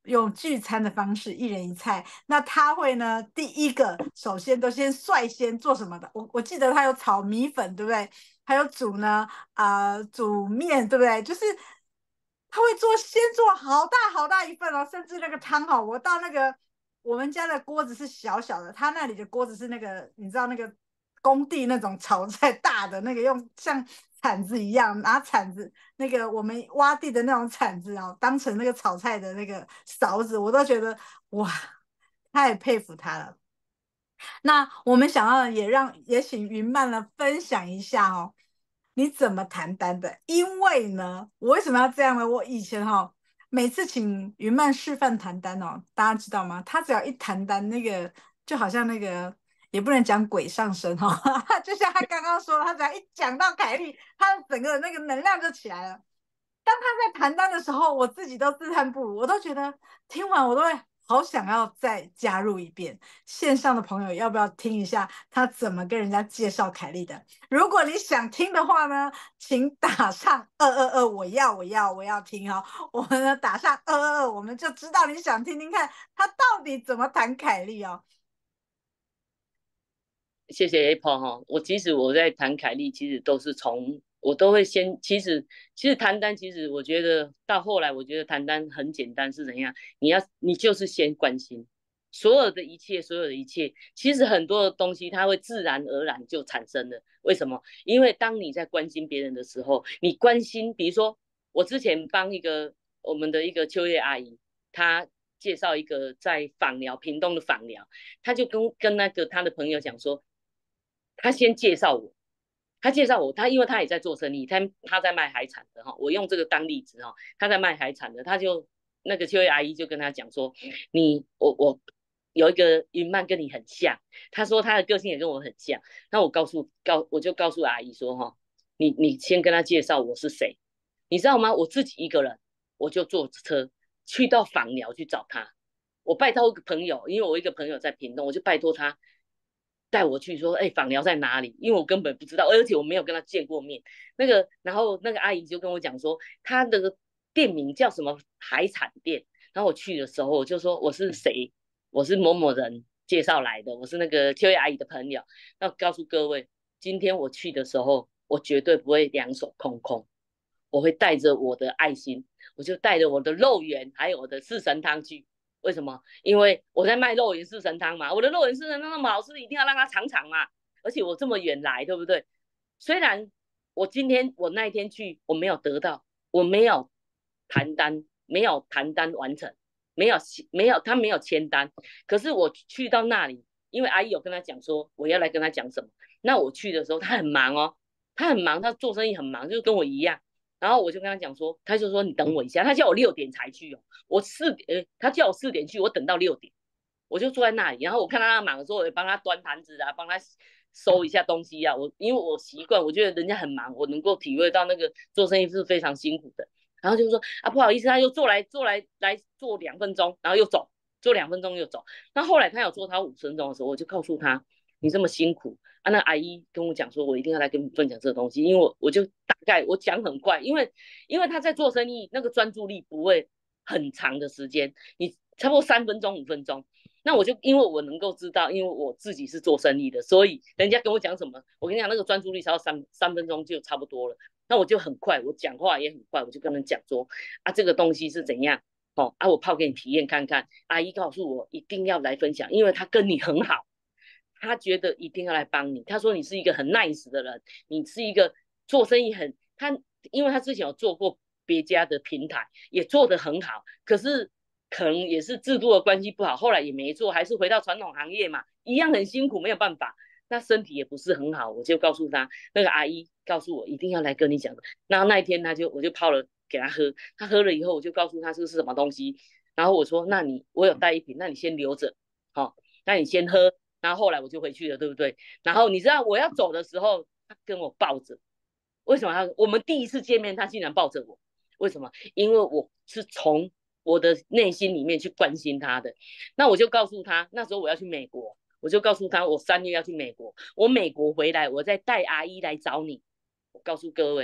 用聚餐的方式，一人一菜。那他会呢，第一个首先都先率先做什么的？我我记得他有炒米粉，对不对？还有煮呢，啊、呃煮面，对不对？就是他会做，先做好大好大一份哦，甚至那个汤哦，我到那个我们家的锅子是小小的，他那里的锅子是那个，你知道那个工地那种炒菜大的那个，用像铲子一样拿铲子，那个我们挖地的那种铲子哦，当成那个炒菜的那个勺子，我都觉得哇，太佩服他了。那我们想要也让也请云曼呢分享一下哦，你怎么谈单的？因为呢，我为什么要这样呢？我以前哈、哦、每次请云曼示范谈单哦，大家知道吗？他只要一谈单，那个就好像那个也不能讲鬼上身哈、哦，就像他刚刚说的，他只要一讲到凯莉，他的整个那个能量就起来了。当他在谈单的时候，我自己都自叹不如，我都觉得听完我都会好想要再加入一遍。线上的朋友要不要听一下他怎么跟人家介绍凯莉的？如果你想听的话呢，请打上二二二，我要我要我要听哦。我们呢打上二二二，我们就知道你想听听看他到底怎么谈凯莉哦。 谢谢 Apple 哈，我其实我在谈凯莉，其实都是从我都会先，其实其实谈单，其实我觉得到后来，我觉得谈单很简单是怎样，你要你就是先关心所有的一切，所有的一切，其实很多的东西它会自然而然就产生了。为什么？因为当你在关心别人的时候，你关心，比如说我之前帮一个我们的一个秋叶阿姨，她介绍一个在访寮屏东的访寮，她就跟跟那个她的朋友讲说。他先介绍我，他介绍我，他因为他也在做生意，他他在卖海产的哈，我用这个当例子哈，他在卖海产的，他就那个秋叶阿姨就跟他讲说，你我我有一个云曼跟你很像，他说他的个性也跟我很像，那我告诉告我就告诉阿姨说哈，你你先跟他介绍我是谁，你知道吗？我自己一个人我就坐车去到访寮去找他，我拜托一个朋友，因为我一个朋友在屏东，我就拜托他带我去说，哎、欸，访寮在哪里？因为我根本不知道，而且我没有跟他见过面。那个，然后那个阿姨就跟我讲说，他的店名叫什么海产店。然后我去的时候，我就说我是谁？我是某某人介绍来的，我是那个秋叶阿姨的朋友。那告诉各位，今天我去的时候，我绝对不会两手空空，我会带着我的爱心，我就带着我的肉圆，还有我的四神汤去。为什么？因为我在卖肉圆四神汤嘛，我的肉圆四神汤那么好吃，一定要让它尝尝嘛。而且我这么远来，对不对？虽然我今天我那一天去，我没有得到，我没有谈单，没有谈单完成，没有没有他没有签单，可是我去到那里，因为阿姨有跟他讲说我要来跟他讲什么，那我去的时候他很忙哦，他很忙，他做生意很忙，就跟我一样。然后我就跟他讲说，他就说你等我一下，他叫我六点才去哦，我四点，他叫我四点去，我等到六点，我就坐在那里，然后我看他忙的时候，我也帮他端盘子啊，帮他收一下东西啊。我因为我习惯，我觉得人家很忙，我能够体会到那个做生意是非常辛苦的。然后就说啊，不好意思，他又坐来坐来来坐两分钟，然后又走，坐两分钟又走。那后来他有坐他五分钟的时候，我就告诉他，你这么辛苦啊。那阿姨跟我讲说，我一定要来跟你分享这个东西，因为我我就大概我讲很快，因为因为他在做生意，那个专注力不会很长的时间，你差不多三分钟五分钟。那我就因为我能够知道，因为我自己是做生意的，所以人家跟我讲什么，我跟你讲，那个专注力超三三分钟就差不多了。那我就很快，我讲话也很快，我就跟人讲说啊，这个东西是怎样哦啊，我泡给你体验看看。阿姨告诉我一定要来分享，因为她跟你很好，她觉得一定要来帮你。她说你是一个很 nice 的人，你是一个做生意很，她因为她之前有做过别家的平台，也做得很好，可是可能也是制度的关系不好，后来也没做，还是回到传统行业嘛，一样很辛苦，没有办法。那身体也不是很好，我就告诉他，那个阿姨告诉我一定要来跟你讲。然后那一天他就我就泡了给他喝，他喝了以后我就告诉他这是什么东西，然后我说那你我有带一瓶，那你先留着，好、哦，那你先喝。然后后来我就回去了，对不对？然后你知道我要走的时候，他跟我抱着，为什么他？我们第一次见面，他竟然抱着我，为什么？因为我是从我的内心里面去关心他的。那我就告诉他，那时候我要去美国，我就告诉他，我三月要去美国，我美国回来，我再带阿姨来找你。我告诉各位，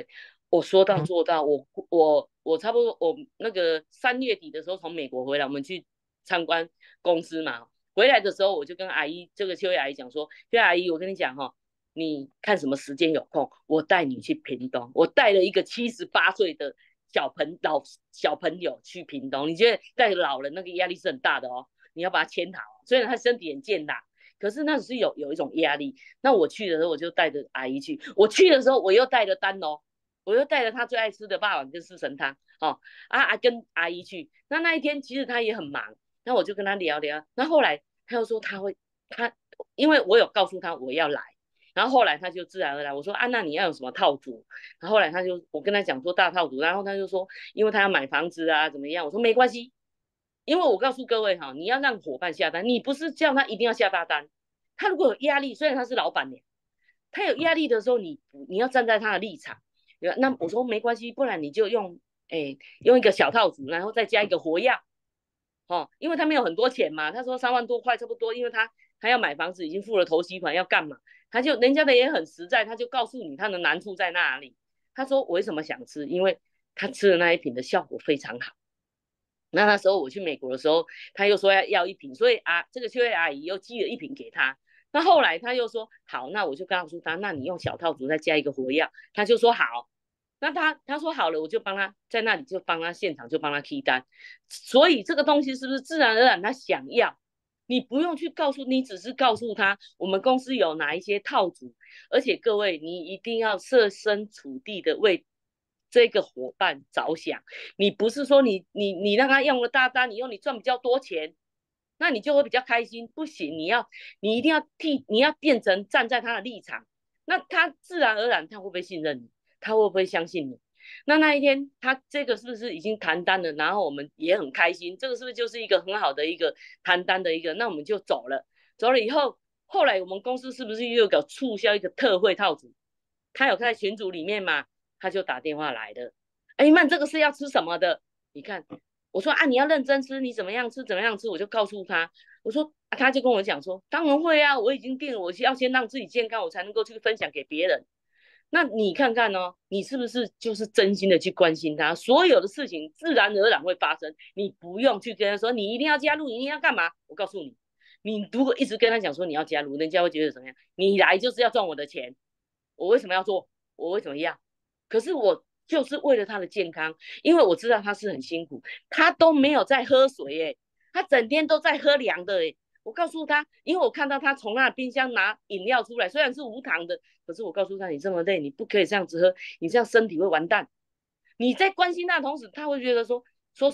我说到做到，我我我差不多我那个三月底的时候从美国回来，我们去参观公司嘛。回来的时候我就跟阿姨这个秋叶阿姨讲说，秋叶阿姨，我跟你讲哈、哦，你看什么时间有空，我带你去屏东。我带了一个七十八岁的小朋老小朋友去屏东，你觉得带老人那个压力是很大的哦，你要把他牵好，虽然他身体很健大。可是那是有有一种压力，那我去的时候我就带着阿姨去，我去的时候我又带着单哦，我又带着他最爱吃的霸王跟四神汤，哦啊啊跟阿姨去。那那一天其实他也很忙，那我就跟他聊聊。那后来他又说他会，他因为我有告诉他我要来，然后后来他就自然而然我说啊，那你要有什么套组？然后后来他就我跟他讲说大套组，然后他就说因为他要买房子啊怎么样？我说没关系，因为我告诉各位哈，你要让伙伴下单，你不是叫他一定要下大单，他如果有压力，虽然他是老板娘，他有压力的时候，你你要站在他的立场。那我说没关系，不然你就用，哎，用一个小套组，然后再加一个活药，哦，因为他没有很多钱嘛，他说三万多块差不多，因为他他要买房子，已经付了头期款，要干嘛？他就人家的也很实在，他就告诉你他的难处在哪里。他说我为什么想吃，因为他吃的那一瓶的效果非常好。那那时候我去美国的时候，他又说要要一瓶，所以啊，这个秋叶阿姨又寄了一瓶给他。那后来他又说好，那我就告诉他，那你用小套组再加一个活药，他就说好。那他他说好了，我就帮他在那里就帮他现场就帮他 key 单。所以这个东西是不是自然而然他想要？你不用去告诉，你只是告诉他我们公司有哪一些套组，而且各位你一定要设身处地的为这个伙伴着想。你不是说你你你让他用了大单，以后你赚比较多钱，那你就会比较开心。不行，你要你一定要替你要变成站在他的立场，那他自然而然他会不会信任你？他会不会相信你？那那一天他这个是不是已经谈单了？然后我们也很开心，这个是不是就是一个很好的一个谈单的一个？那我们就走了，走了以后，后来我们公司是不是又有个促销一个特惠套组？他有在群组里面嘛，他就打电话来了。哎曼，这个是要吃什么的？你看，我说啊，你要认真吃，你怎么样吃怎么样吃，我就告诉他。我说、啊、他就跟我讲说，当然会啊，我已经定了，我要先让自己健康，我才能够去分享给别人。那你看看哦，你是不是就是真心的去关心他？所有的事情自然而然会发生，你不用去跟他说你一定要加入，你一定要干嘛？我告诉你，你如果一直跟他讲说你要加入，人家会觉得怎么样？你来就是要赚我的钱，我为什么要做？我为什么要？可是我就是为了他的健康，因为我知道他是很辛苦，他都没有在喝水耶，他整天都在喝凉的耶。我告诉他，因为我看到他从那冰箱拿饮料出来，虽然是无糖的，可是我告诉他，你这么累，你不可以这样子喝，你这样身体会完蛋。你在关心他的同时，他会觉得说说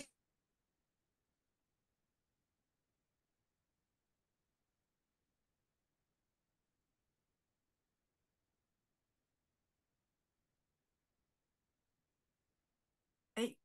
哎，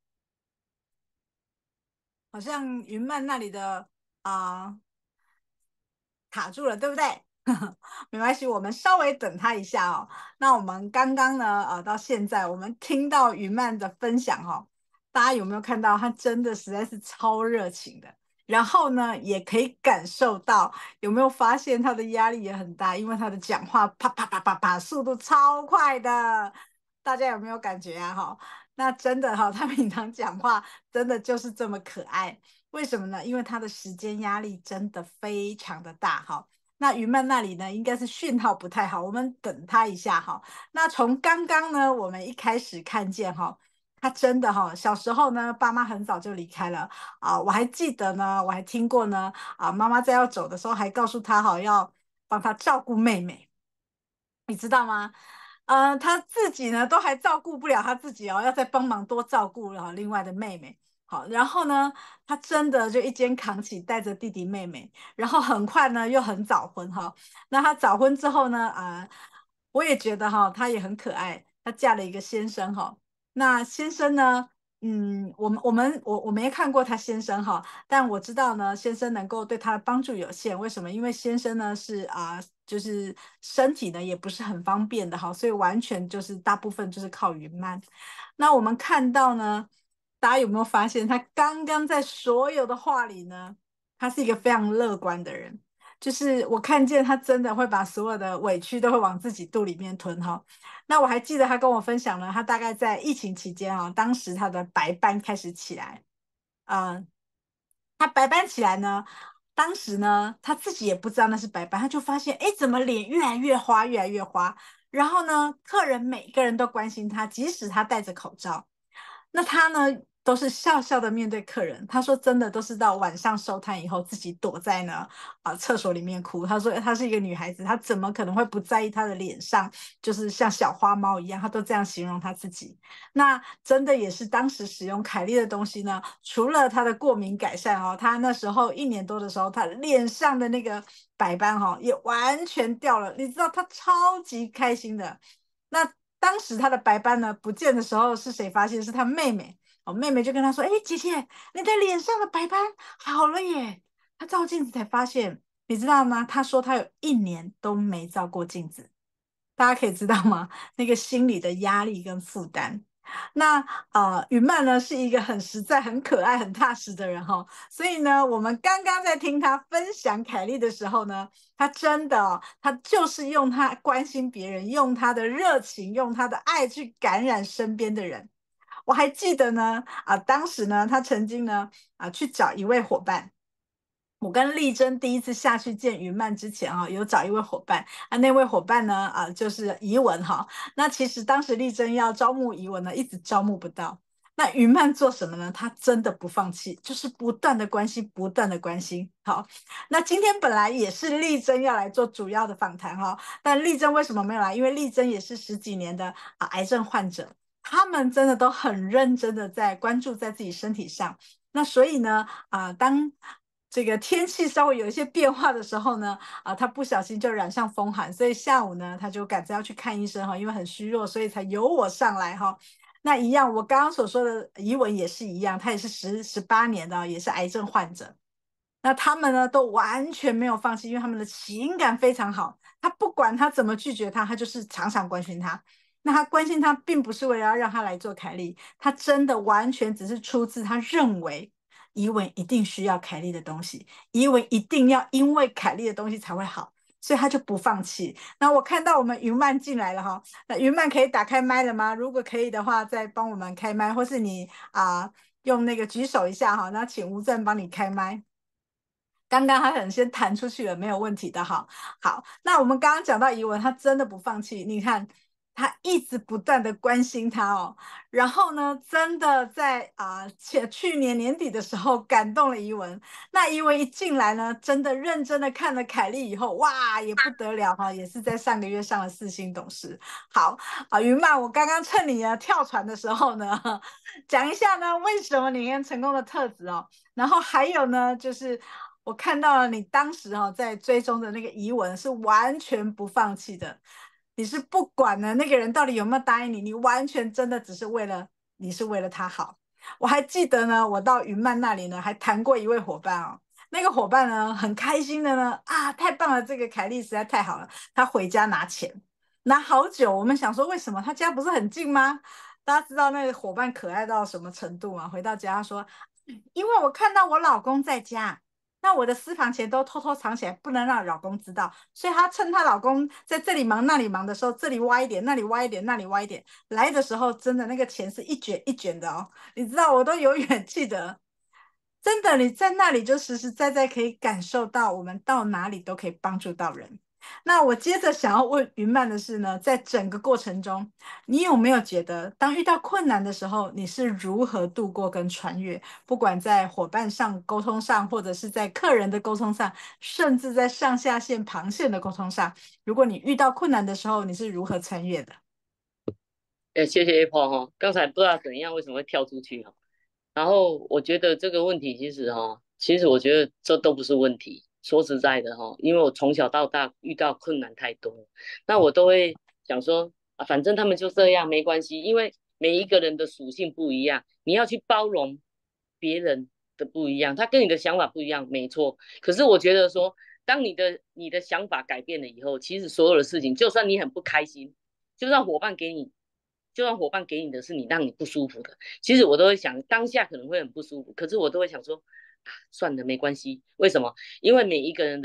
好像云曼那里的啊、呃卡住了，对不对？没关系，我们稍微等他一下哦。那我们刚刚呢，呃，到现在我们听到云曼的分享哦，大家有没有看到他真的实在是超热情的？然后呢，也可以感受到，有没有发现他的压力也很大，因为他的讲话啪啪啪啪啪，速度超快的，大家有没有感觉啊？哈，那真的哈，他平常讲话真的就是这么可爱。为什么呢？因为他的时间压力真的非常的大哈。那云曼那里呢，应该是讯号不太好，我们等他一下哈。那从刚刚呢，我们一开始看见哈，他真的哈，小时候呢，爸妈很早就离开了啊。我还记得呢，我还听过呢啊，妈妈在要走的时候还告诉他哈，要帮他照顾妹妹，你知道吗？呃，他自己呢都还照顾不了他自己哦，要再帮忙多照顾了另外的妹妹。好，然后呢，他真的就一肩扛起，带着弟弟妹妹，然后很快呢又很早婚哈。那他早婚之后呢，啊、我也觉得哈，他也很可爱，他嫁了一个先生哈。那先生呢，嗯，我们我们我我没看过他先生哈，但我知道呢，先生能够对他的帮助有限。为什么？因为先生呢是啊、就是身体呢也不是很方便的哈，所以完全就是大部分就是靠云曼。那我们看到呢，大家有没有发现，他刚刚在所有的话里呢，他是一个非常乐观的人。 就是我看见他真的会把所有的委屈都会往自己肚里面吞哈。那我还记得他跟我分享了，他大概在疫情期间啊，当时他的白斑开始起来，啊，他白斑起来呢，当时呢他自己也不知道那是白斑，他就发现哎，怎么脸越来越花，越来越花。然后呢，客人每个人都关心他，即使他戴着口罩。那他呢，都是笑笑的面对客人。他说，真的都是到晚上收摊以后，自己躲在呢啊、厕所里面哭。他说，她是一个女孩子，她怎么可能会不在意她的脸上就是像小花猫一样？她都这样形容她自己。那真的也是当时使用凯莉的东西呢，除了她的过敏改善哦，她那时候一年多的时候，她脸上的那个白斑哈、哦、也完全掉了。你知道她超级开心的。那当时她的白斑呢不见的时候，是谁发现？是她妹妹。哦，妹妹就跟她说：“哎，姐姐，你的脸上的白斑好了耶！”她照镜子才发现，你知道吗？她说她有一年都没照过镜子。大家可以知道吗？那个心理的压力跟负担。那呃，雨曼呢是一个很实在、很可爱、很踏实的人哈、哦，所以呢，我们刚刚在听他分享凯莉的时候呢，他真的哦，他就是用他关心别人，用他的热情，用他的爱去感染身边的人。我还记得呢，啊，当时呢，他曾经呢，啊，去找一位伙伴。我跟丽珍第一次下去见云曼之前啊，有找一位伙伴啊，那位伙伴呢啊就是怡文哈。那其实当时丽珍要招募怡文呢，一直招募不到。那云曼做什么呢？他真的不放弃，就是不断的关心，不断的关心。好，那今天本来也是丽珍要来做主要的访谈哈，但丽珍为什么没有来？因为丽珍也是十几年的啊癌症患者，他们真的都很认真的在关注在自己身体上。那所以呢，啊，当这个天气稍微有一些变化的时候呢，啊，他不小心就染上风寒，所以下午呢，他就赶着要去看医生哈，因为很虚弱，所以才由我上来哈。那一样，我刚刚所说的怡文也是一样，他也是十十八年的，也是癌症患者。那他们呢，都完全没有放弃，因为他们的情感非常好。他不管他怎么拒绝他，他就是常常关心他。那他关心他，并不是为了要让他来做凯莉，他真的完全只是出自他认为怡文一定需要凯莉的东西，怡文一定要因为凯莉的东西才会好，所以他就不放弃。那我看到我们云曼进来了哈，那云曼可以打开麦了吗？如果可以的话，再帮我们开麦，或是你啊、呃用那个举手一下哈，那请吴正帮你开麦。刚刚他可能先弹出去了，没有问题的哈。好，那我们刚刚讲到怡文，他真的不放弃。你看，他一直不断的关心他哦。然后呢，真的在啊，且、去年年底的时候感动了怡文。那怡文一进来呢，真的认真的看了凯莉以后，哇，也不得了哈，也是在上个月上了四星董事。好啊，云曼，我刚刚趁你呢跳船的时候呢，讲一下呢，为什么你很成功的特质哦。然后还有呢，就是我看到了你当时哈、哦、在追踪的那个疑文是完全不放弃的，你是不管呢那个人到底有没有答应你，你完全真的只是为了你是为了他好。我还记得呢，我到云曼那里呢还谈过一位伙伴哦，那个伙伴呢很开心的呢啊，太棒了，这个凯莉实在太好了，他回家拿钱拿好久，我们想说为什么他家不是很近吗？大家知道那个伙伴可爱到什么程度吗？回到家他说。因为我看到我老公在家，那我的私房钱都偷偷藏起来，不能让老公知道，所以她趁她老公在这里忙那里忙的时候，这里挖一点，那里挖一点，那里挖一点，来的时候真的那个钱是一卷一卷的哦，你知道我都永远记得，真的你在那里就实实在在可以感受到，我们到哪里都可以帮助到人。那我接着想要问云曼的是呢，在整个过程中，你有没有觉得，当遇到困难的时候，你是如何度过跟穿越？不管在伙伴上沟通上，或者是在客人的沟通上，甚至在上下线、旁线的沟通上，如果你遇到困难的时候，你是如何穿越的？ 呃，谢谢 Apple 哈，刚才不知道怎样为什么会跳出去哈，然后我觉得这个问题其实哈，其实我觉得这都不是问题。说实在的哈，因为我从小到大遇到困难太多，那我都会想说啊，反正他们就这样没关系，因为每一个人的属性不一样，你要去包容别人的不一样，他跟你的想法不一样，没错。可是我觉得说，当你的你的想法改变了以后，其实所有的事情，就算你很不开心，就算伙伴给你，就算伙伴给你的是你让你不舒服的。其实我都会想，当下可能会很不舒服，可是我都会想说，啊，算了，没关系。为什么？因为每一个人的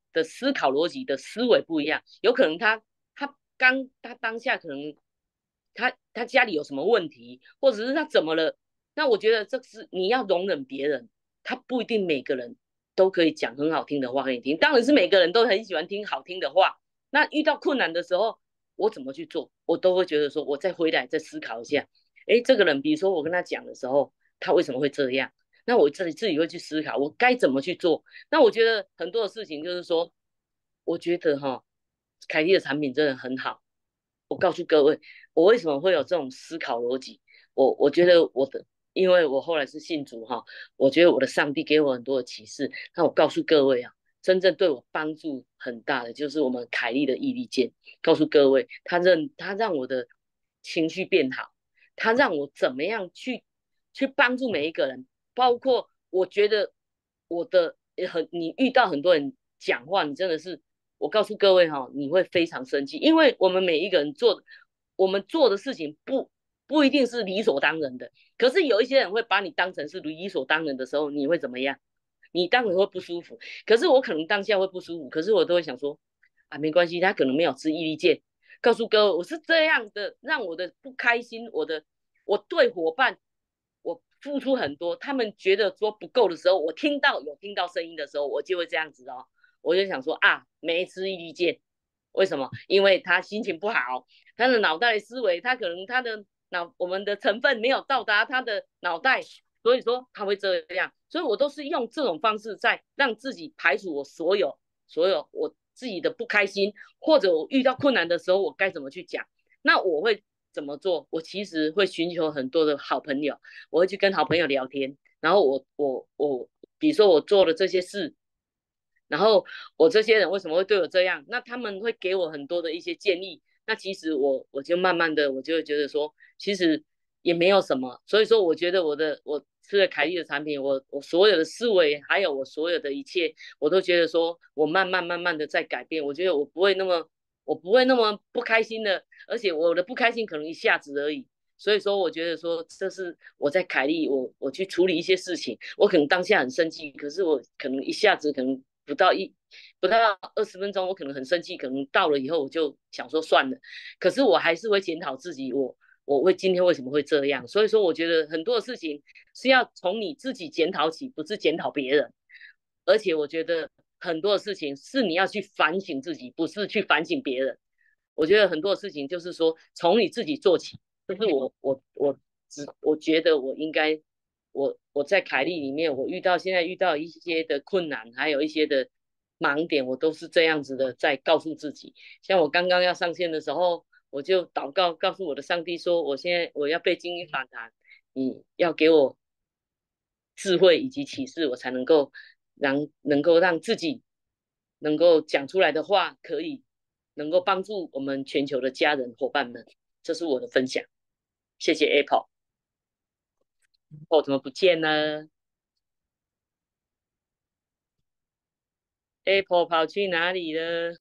的思考逻辑的思维不一样，有可能他他刚他当下可能他他家里有什么问题，或者是他怎么了，那我觉得这是你要容忍别人，他不一定每个人都可以讲很好听的话给你听，当然是每个人都很喜欢听好听的话。那遇到困难的时候，我怎么去做，我都会觉得说，我再回来再思考一下，哎，这个人，比如说我跟他讲的时候，他为什么会这样？那我自己自己会去思考，我该怎么去做。那我觉得很多的事情就是说，我觉得哈，凯莉的产品真的很好。我告诉各位，我为什么会有这种思考逻辑？我我觉得我的，因为我后来是信主哈，我觉得我的上帝给我很多的启示。那我告诉各位啊，真正对我帮助很大的就是我们凯莉的毅力剑。告诉各位，他让他让我的情绪变好，他让我怎么样去去帮助每一个人，包括我觉得我的很，你遇到很多人讲话，你真的是，我告诉各位哈、哦，你会非常生气，因为我们每一个人做，我们做的事情不不一定是理所当然的，可是有一些人会把你当成是理所当然的时候，你会怎么样？你当然会不舒服，可是我可能当下会不舒服，可是我都会想说，啊，没关系，他可能没有吃毅力健。告诉各位，我是这样的，让我的不开心，我的我对伙伴，我付出很多，他们觉得说不够的时候，我听到有听到声音的时候，我就会这样子哦，我就想说啊，没吃毅力健，为什么？因为他心情不好，他的脑袋思维，他可能他的脑我们的成分没有到达他的脑袋，所以说他会这样，所以我都是用这种方式在让自己排除我所有所有我自己的不开心，或者我遇到困难的时候，我该怎么去讲？那我会怎么做？我其实会寻求很多的好朋友，我会去跟好朋友聊天，然后我我我，比如说我做了这些事，然后我这些人为什么会对我这样？那他们会给我很多的一些建议。那其实我我就慢慢的，我就会觉得说，其实也没有什么。所以说，我觉得我的我吃了凯莉的产品，我我所有的思维，还有我所有的一切，我都觉得说我慢慢慢慢的在改变。我觉得我不会那么我不会那么不开心的，而且我的不开心可能一下子而已。所以说，我觉得说这是我在凯莉，我我去处理一些事情，我可能当下很生气，可是我可能一下子可能不到一不到二十分钟，我可能很生气，可能到了以后我就想说算了，可是我还是会检讨自己，我我会今天为什么会这样？所以说，我觉得很多的事情是要从你自己检讨起，不是检讨别人，而且我觉得很多的事情是你要去反省自己，不是去反省别人。我觉得很多事情就是说从你自己做起，就是我我我只我觉得我应该，我我在凯利里面，我遇到现在遇到一些的困难，还有一些的盲点，我都是这样子的在告诉自己。像我刚刚要上线的时候，我就祷告告诉我的上帝说，我现在我要被经营反弹，你要给我智慧以及启示，我才能够让能够让自己能够讲出来的话，可以能够帮助我们全球的家人伙伴们。这是我的分享，谢谢 Apple。哦，怎么不见呢？Apple 跑去哪里了？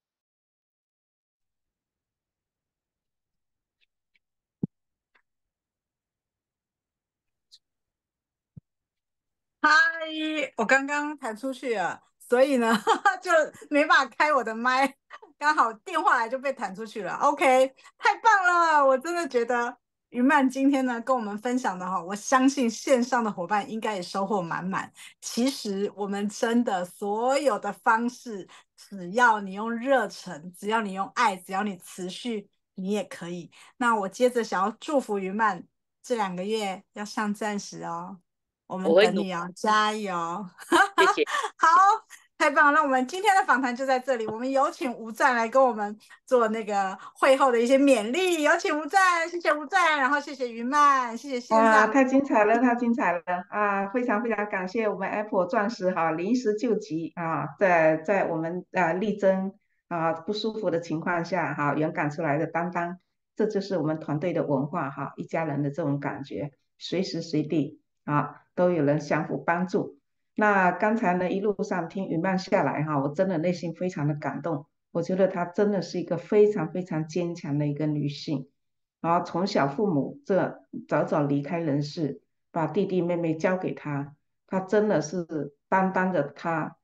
嗨，我刚刚弹出去了，所以呢就没办法开我的麦，刚好电话来就被弹出去了。OK，太棒了！我真的觉得于曼今天呢跟我们分享的哈，我相信线上的伙伴应该也收获满满。其实我们真的所有的方式，只要你用热忱，只要你用爱，只要你持续，你也可以。那我接着想要祝福于曼这两个月要上钻石哦。我们我会努， 等你哦，加油！ 谢谢。 好，太棒了！那我们今天的访谈就在这里，我们有请吴赞来跟我们做那个会后的一些勉励。有请吴赞，谢谢吴赞，然后谢谢云曼，谢谢线哇， 上。 太精彩了，太精彩了啊！非常非常感谢我们 Apple 钻石哈，临时救急啊，在在我们啊力争啊不舒服的情况下哈，勇敢出来的担当，这就是我们团队的文化哈，一家人的这种感觉，随时随地啊都有人相互帮助。那刚才呢一路上听云曼下来哈，我真的内心非常的感动，我觉得她真的是一个非常非常坚强的一个女性。然后从小父母这早早离开人世，把弟弟妹妹交给他，他真的是担当着他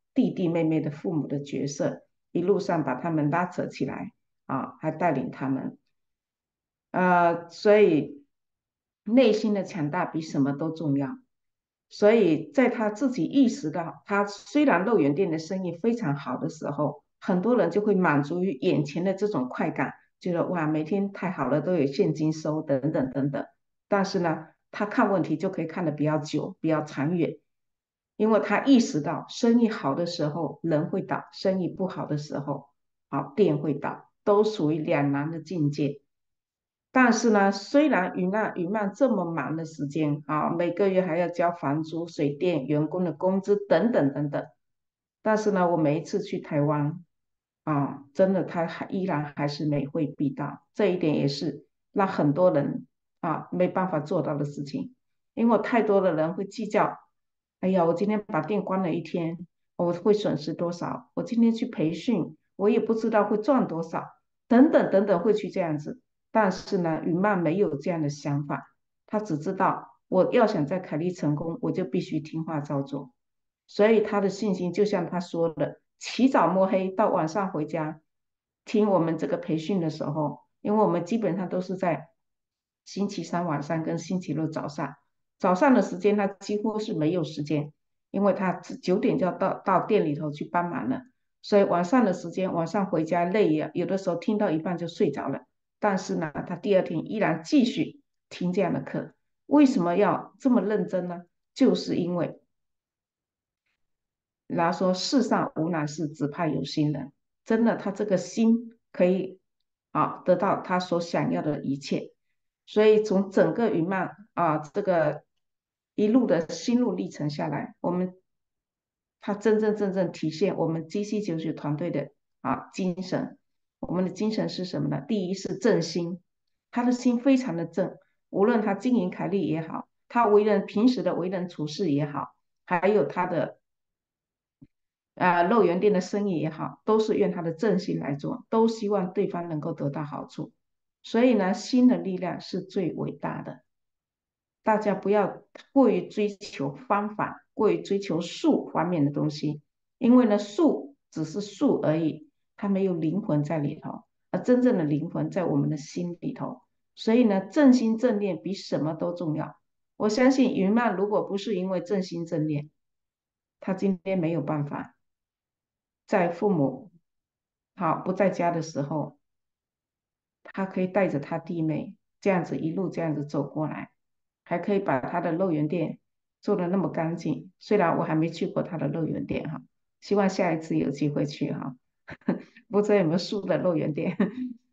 弟弟妹妹的父母的角色，一路上把他们拉扯起来啊，还带领他们。呃，所以内心的强大比什么都重要。所以在他自己意识到，他虽然肉圆店的生意非常好的时候，很多人就会满足于眼前的这种快感，觉得哇，每天太好了，都有现金收，等等等等。但是呢，他看问题就可以看得比较久，比较长远，因为他意识到生意好的时候人会倒，生意不好的时候，好店会倒，都属于两难的境界。但是呢，虽然云南云曼这么忙的时间啊，每个月还要交房租、水电、员工的工资等等等等，但是呢，我每一次去台湾啊，真的他还依然还是每会必到，这一点也是让很多人啊没办法做到的事情，因为太多的人会计较，哎呀，我今天把店关了一天，我会损失多少？我今天去培训，我也不知道会赚多少，等等等等，会去这样子。但是呢，云曼没有这样的想法，他只知道我要想在凯利成功，我就必须听话照做。所以他的信心就像他说的，起早摸黑到晚上回家听我们这个培训的时候，因为我们基本上都是在星期三晚上跟星期六早上，早上的时间他几乎是没有时间，因为他九点就要到到店里头去帮忙了，所以晚上的时间，晚上回家累呀，有的时候听到一半就睡着了。但是呢，他第二天依然继续听这样的课。为什么要这么认真呢？就是因为，人家说世上无难事，只怕有心人。真的，他这个心可以啊得到他所想要的一切。所以从整个云漫啊这个一路的心路历程下来，我们他真真正正体现我们 G C 九九团队的啊精神。我们的精神是什么呢？第一是正心，他的心非常的正，无论他经营凯利也好，他为人平时的为人处事也好，还有他的啊肉圆店的生意也好，都是用他的正心来做，都希望对方能够得到好处。所以呢，心的力量是最伟大的。大家不要过于追求方法，过于追求术方面的东西，因为呢，术只是术而已，它没有灵魂在里头，而真正的灵魂在我们的心里头。所以呢，正心正念比什么都重要。我相信云曼如果不是因为正心正念，他今天没有办法在父母好不在家的时候，他可以带着他弟妹这样子一路这样子走过来。还可以把他的肉圆店做的那么干净。虽然我还没去过他的肉圆店哈，希望下一次有机会去哈。不知道有没有素的肉圆店，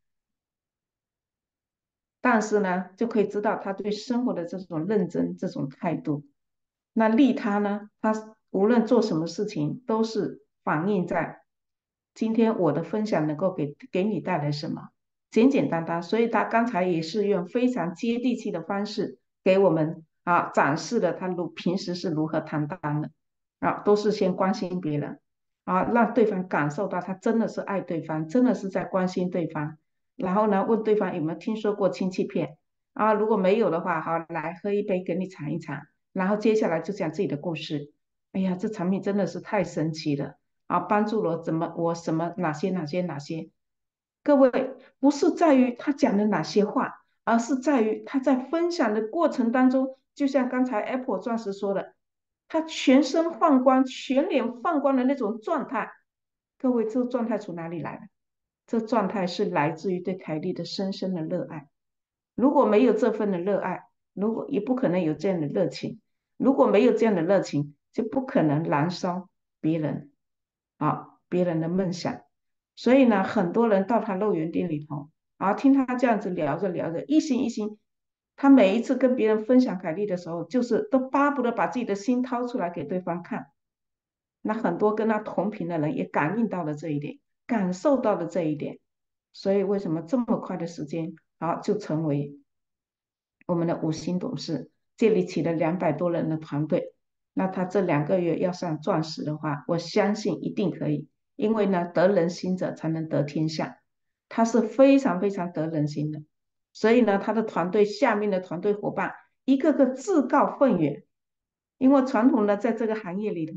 但是呢，就可以知道他对生活的这种认真、这种态度。那利他呢，他无论做什么事情，都是反映在今天我的分享能够给给你带来什么，简简单单。所以他刚才也是用非常接地气的方式给我们啊展示了他如平时是如何谈单的啊，都是先关心别人啊，让对方感受到他真的是爱对方，真的是在关心对方。然后呢，问对方有没有听说过氢气片啊？如果没有的话，好，来喝一杯，给你尝一尝。然后接下来就讲自己的故事。哎呀，这产品真的是太神奇了啊！帮助了怎么我什么哪些哪些哪些。各位不是在于他讲的哪些话，而是在于他在分享的过程当中，就像刚才 Apple 钻石说的，他全身放光、全脸放光的那种状态。各位，这个状态从哪里来的？这状态是来自于对凯莉的深深的热爱。如果没有这份的热爱，如果也不可能有这样的热情。如果没有这样的热情，就不可能燃烧别人啊，别人的梦想。所以呢，很多人到他肉圆店里头，啊，听他这样子聊着聊着，一心一心，他每一次跟别人分享凯莉的时候，就是都巴不得把自己的心掏出来给对方看。那很多跟他同频的人也感应到了这一点，感受到了这一点，所以为什么这么快的时间，好就成为我们的五星董事，建立起了两百多人的团队。那他这两个月要上钻石的话，我相信一定可以，因为呢，得人心者才能得天下，他是非常非常得人心的。所以呢，他的团队下面的团队伙伴一个个自告奋勇，因为传统的在这个行业里头。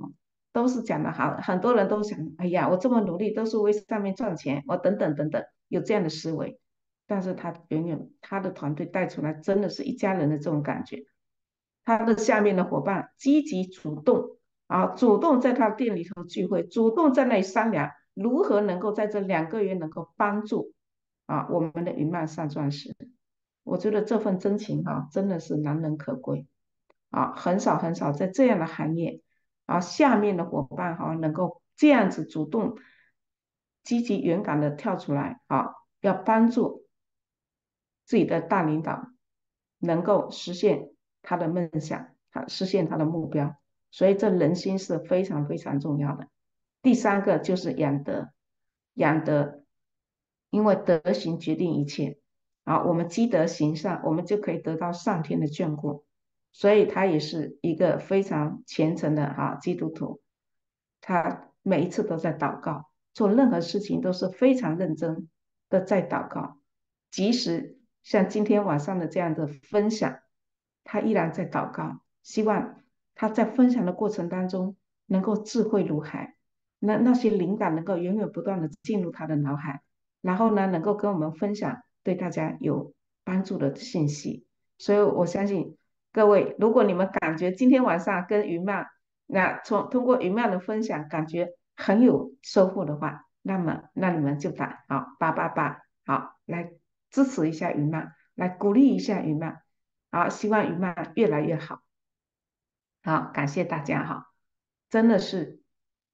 都是讲的好，很多人都想，哎呀，我这么努力都是为上面赚钱，我等等等等，有这样的思维，但是他远远他的团队带出来真的是一家人的这种感觉，他的下面的伙伴积极主动啊，主动在他店里头聚会，主动在那里商量如何能够在这两个月能够帮助啊我们的云漫上钻石。我觉得这份真情啊，真的是难能可贵啊，很少很少在这样的行业啊，下面的伙伴哈、能够这样子主动、积极、勇敢的跳出来啊，要帮助自己的大领导能够实现他的梦想，他实现他的目标，所以这人心是非常非常重要的。第三个就是养德，养德，因为德行决定一切。啊，我们积德行善，我们就可以得到上天的眷顾。所以他也是一个非常虔诚的哈、基督徒，他每一次都在祷告，做任何事情都是非常认真的在祷告，即使像今天晚上的这样的分享，他依然在祷告，希望他在分享的过程当中能够智慧如海，那那些灵感能够源源不断的进入他的脑海，然后呢，能够跟我们分享对大家有帮助的信息。所以我相信各位，如果你们感觉今天晚上跟云曼，那从通过云曼的分享，感觉很有收获的话，那么那你们就打好八八八，好来支持一下云曼，来鼓励一下云曼，好，希望云曼越来越好。好，感谢大家哈，真的是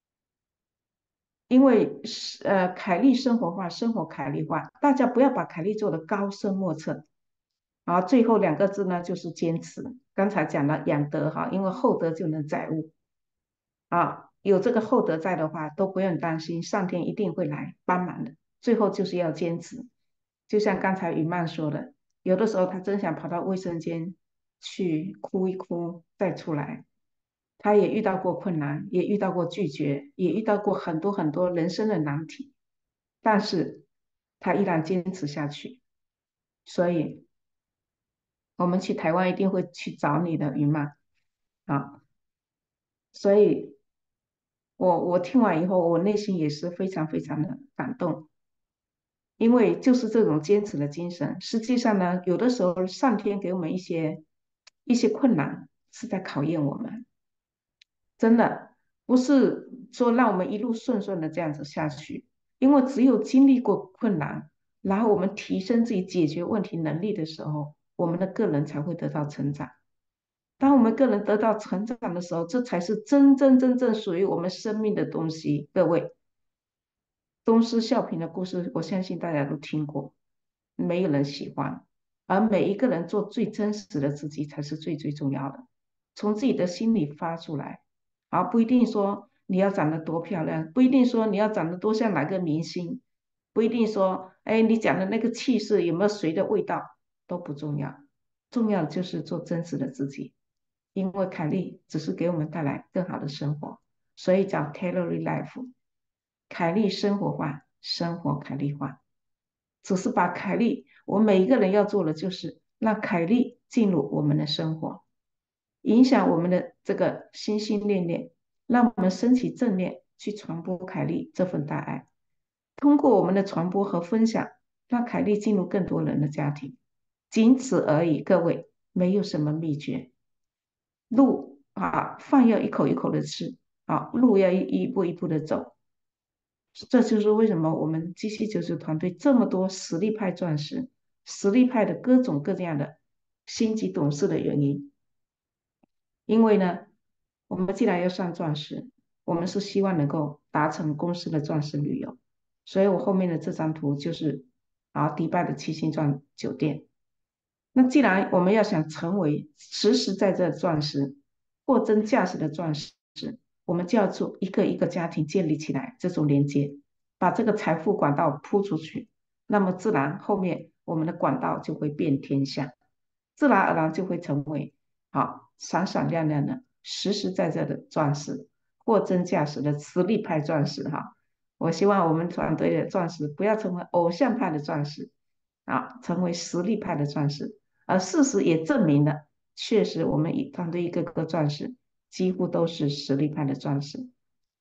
因为是呃凯利生活化，生活凯利化，大家不要把凯利做的高深莫测。然后最后两个字呢，就是坚持。刚才讲了养德哈，因为厚德就能载物啊，有这个厚德在的话，都不用担心，上天一定会来帮忙的。最后就是要坚持，就像刚才雨曼说的，有的时候他真想跑到卫生间去哭一哭再出来，他也遇到过困难，也遇到过拒绝，也遇到过很多很多人生的难题，但是他依然坚持下去。所以，我们去台湾一定会去找你的，云妈啊。所以我我听完以后，我内心也是非常非常的感动，因为就是这种坚持的精神。实际上呢，有的时候上天给我们一些一些困难，是在考验我们。真的不是说让我们一路顺顺的这样子下去，因为只有经历过困难，然后我们提升自己解决问题能力的时候，我们的个人才会得到成长。当我们个人得到成长的时候，这才是真真正正属于我们生命的东西。各位，东施效颦的故事，我相信大家都听过，没有人喜欢，而每一个人做最真实的自己才是最最重要的，从自己的心里发出来，而不一定说你要长得多漂亮，不一定说你要长得多像哪个明星，不一定说，哎，你讲的那个气势有没有谁的味道都不重要，重要的就是做真实的自己。因为凯利只是给我们带来更好的生活，所以叫 Taylor Life。凯利生活化，生活凯利化，只是把凯利，我们每一个人要做的就是让凯利进入我们的生活，影响我们的这个心心念念，让我们升起正念，去传播凯利这份大爱。通过我们的传播和分享，让凯利进入更多人的家庭，仅此而已。各位，没有什么秘诀。路啊，饭要一口一口的吃啊，路要一一步一步的走。这就是为什么我们 G C 九九团队这么多实力派钻石、实力派的各种各样的心机懂事的原因。因为呢，我们既然要上钻石，我们是希望能够达成公司的钻石旅游，所以我后面的这张图就是啊，迪拜的七星钻酒店。那既然我们要想成为实实在在的钻石、货真价实的钻石，我们就要做一个一个家庭建立起来这种连接，把这个财富管道铺出去，那么自然后面我们的管道就会遍天下，自然而然就会成为好闪闪亮亮的、实实在在的钻石，货真价实的实力派钻石哈。我希望我们团队的钻石不要成为偶像派的钻石啊，成为实力派的钻石。而事实也证明了，确实我们团队一个个钻石几乎都是实力派的钻石，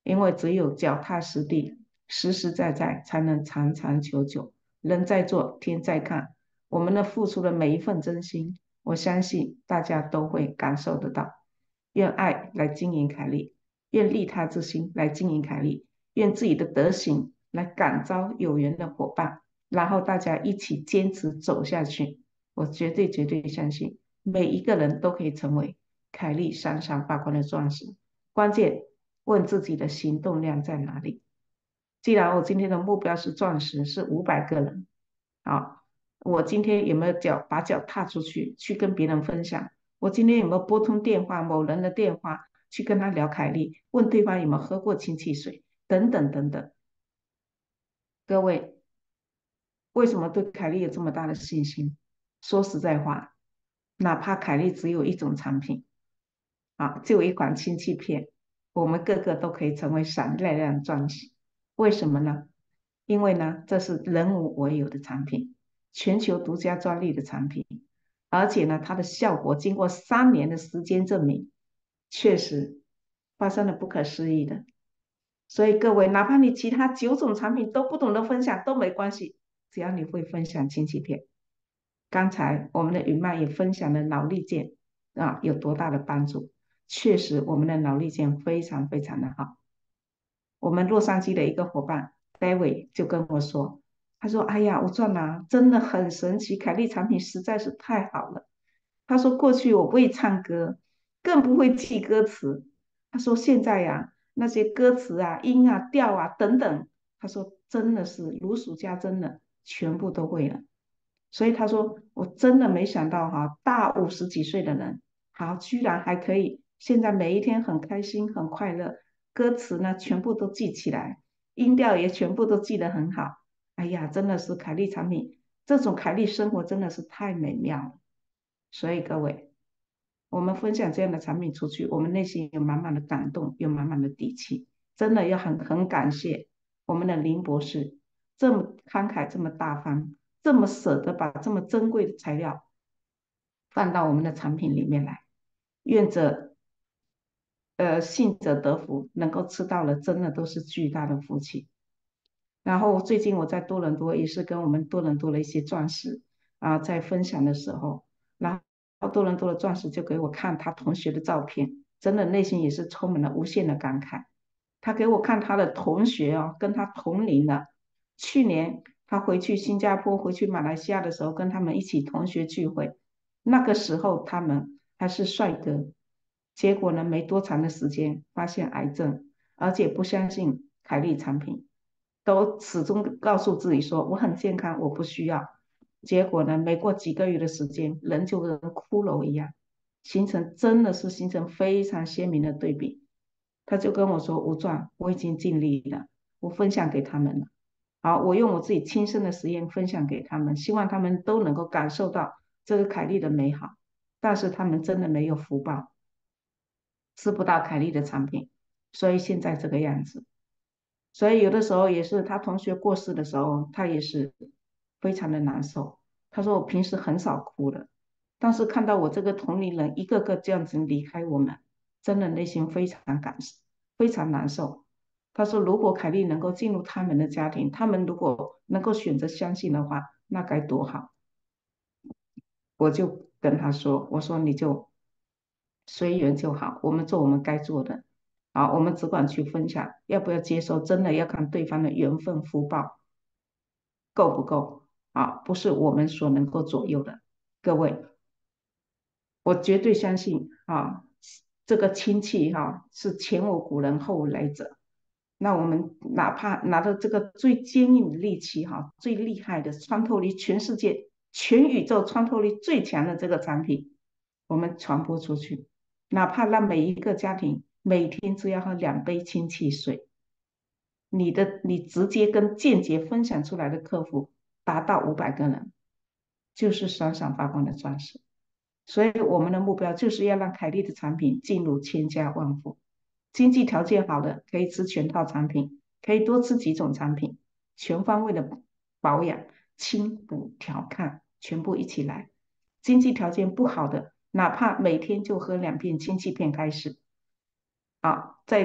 因为只有脚踏实地、实实在在，才能长长久久。人在做，天在看，我们的付出的每一份真心，我相信大家都会感受得到。愿爱来经营凯利，愿利他之心来经营凯利，愿自己的德行来感召有缘的伙伴，然后大家一起坚持走下去。我绝对绝对相信，每一个人都可以成为凯利闪闪发光的钻石。关键问自己的行动量在哪里？既然我今天的目标是钻石，是五百个人，啊，我今天有没有脚把脚踏出去，去跟别人分享？我今天有没有拨通电话某人的电话，去跟他聊凯利，问对方有没有喝过氢气水，等等等等。各位，为什么对凯利有这么大的信心？说实在话，哪怕凯利只有一种产品，啊，就一款氢气片，我们个个都可以成为闪亮亮钻石。为什么呢？因为呢，这是人无我有的产品，全球独家专利的产品，而且呢，它的效果经过三年的时间证明，确实发生了不可思议的。所以各位，哪怕你其他九种产品都不懂得分享都没关系，只要你会分享氢气片。刚才我们的云曼也分享了脑力健啊有多大的帮助，确实我们的脑力健非常非常的好。我们洛杉矶的一个伙伴 David 就跟我说，他说：“哎呀，吴壮啊，真的很神奇，凯利产品实在是太好了。”他说：“过去我不会唱歌，更不会记歌词。他说现在呀，那些歌词啊、音啊、调啊等等，他说真的是如数家珍的，全部都会了。所以他说，我真的没想到哈，大五十几岁的人，好，居然还可以，现在每一天很开心、很快乐，歌词呢全部都记起来，音调也全部都记得很好。哎呀，真的是凯利产品，这种凯利生活真的是太美妙了。所以各位，我们分享这样的产品出去，我们内心有满满的感动，有满满的底气，真的要很很感谢我们的林博士这么慷慨、这么大方。这么舍得把这么珍贵的材料放到我们的产品里面来，愿者呃信者得福，能够吃到了，真的都是巨大的福气。然后最近我在多伦多也是跟我们多伦多的一些钻石啊在分享的时候，然后多伦多的钻石就给我看他同学的照片，真的内心也是充满了无限的感慨。他给我看他的同学哦，跟他同龄的，去年他回去新加坡、回去马来西亚的时候，跟他们一起同学聚会，那个时候他们还是帅哥，结果呢，没多长的时间发现癌症，而且不相信凯利产品，都始终告诉自己说我很健康，我不需要。结果呢，没过几个月的时间，人就跟骷髅一样，形成真的是形成非常鲜明的对比。他就跟我说：“吴壮，我已经尽力了，我分享给他们了。好，我用我自己亲身的实验分享给他们，希望他们都能够感受到这个凯利的美好。但是他们真的没有福报，吃不到凯利的产品，所以现在这个样子。所以有的时候也是他同学过世的时候，他也是非常的难受。他说我平时很少哭的，但是看到我这个同龄人一个个这样子离开我们，真的内心非常感非常难受。他说如果凯莉能够进入他们的家庭，他们如果能够选择相信的话，那该多好。我就跟他说，我说你就随缘就好，我们做我们该做的。好，我们只管去分享，要不要接受，真的要看对方的缘分福报够不够啊，不是我们所能够左右的。各位，我绝对相信啊，这个亲戚哈、是前无古人后无来者。那我们哪怕拿着这个最坚硬的利器哈、最厉害的穿透力全世界、全宇宙穿透力最强的这个产品，我们传播出去，哪怕让每一个家庭每天只要喝两杯氢气水，你的你直接跟间接分享出来的客户达到五百个人，就是闪闪发光的钻石。所以我们的目标就是要让凯利的产品进入千家万户。经济条件好的可以吃全套产品，可以多吃几种产品，全方位的保养、清补、调看，全部一起来。经济条件不好的，哪怕每天就喝两片氢气片开始，啊，在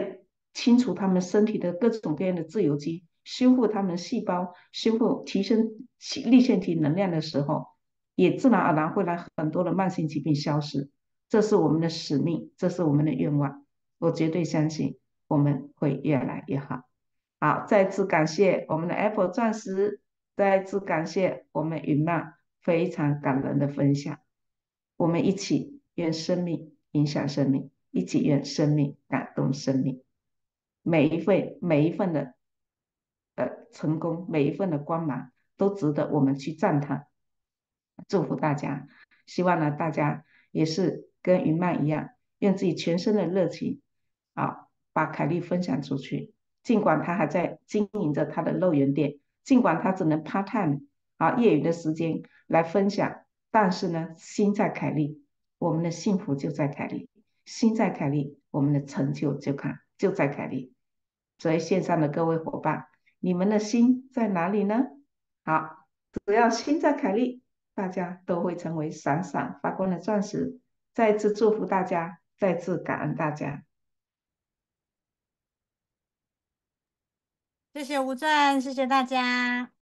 清除他们身体的各种各样的自由基，修复他们细胞，修复提升立腺体能量的时候，也自然而然会让很多的慢性疾病消失。这是我们的使命，这是我们的愿望。我绝对相信我们会越来越好。好，再次感谢我们的 Apple 钻石，再次感谢我们云曼非常感人的分享。我们一起愿生命影响生命，一起愿生命感动生命。每一份每一份的呃成功，每一份的光芒，都值得我们去赞叹。祝福大家，希望呢大家也是跟云曼一样，用自己全身的热情啊，把凯莉分享出去。尽管她还在经营着她的肉圆店，尽管她只能 part time 啊业余的时间来分享，但是呢，心在凯莉，我们的幸福就在凯莉，心在凯莉，我们的成就就看就在凯莉。所以线上的各位伙伴，你们的心在哪里呢？好，只要心在凯莉，大家都会成为闪闪发光的钻石。再次祝福大家，再次感恩大家。 谢谢吴赞，谢谢大家。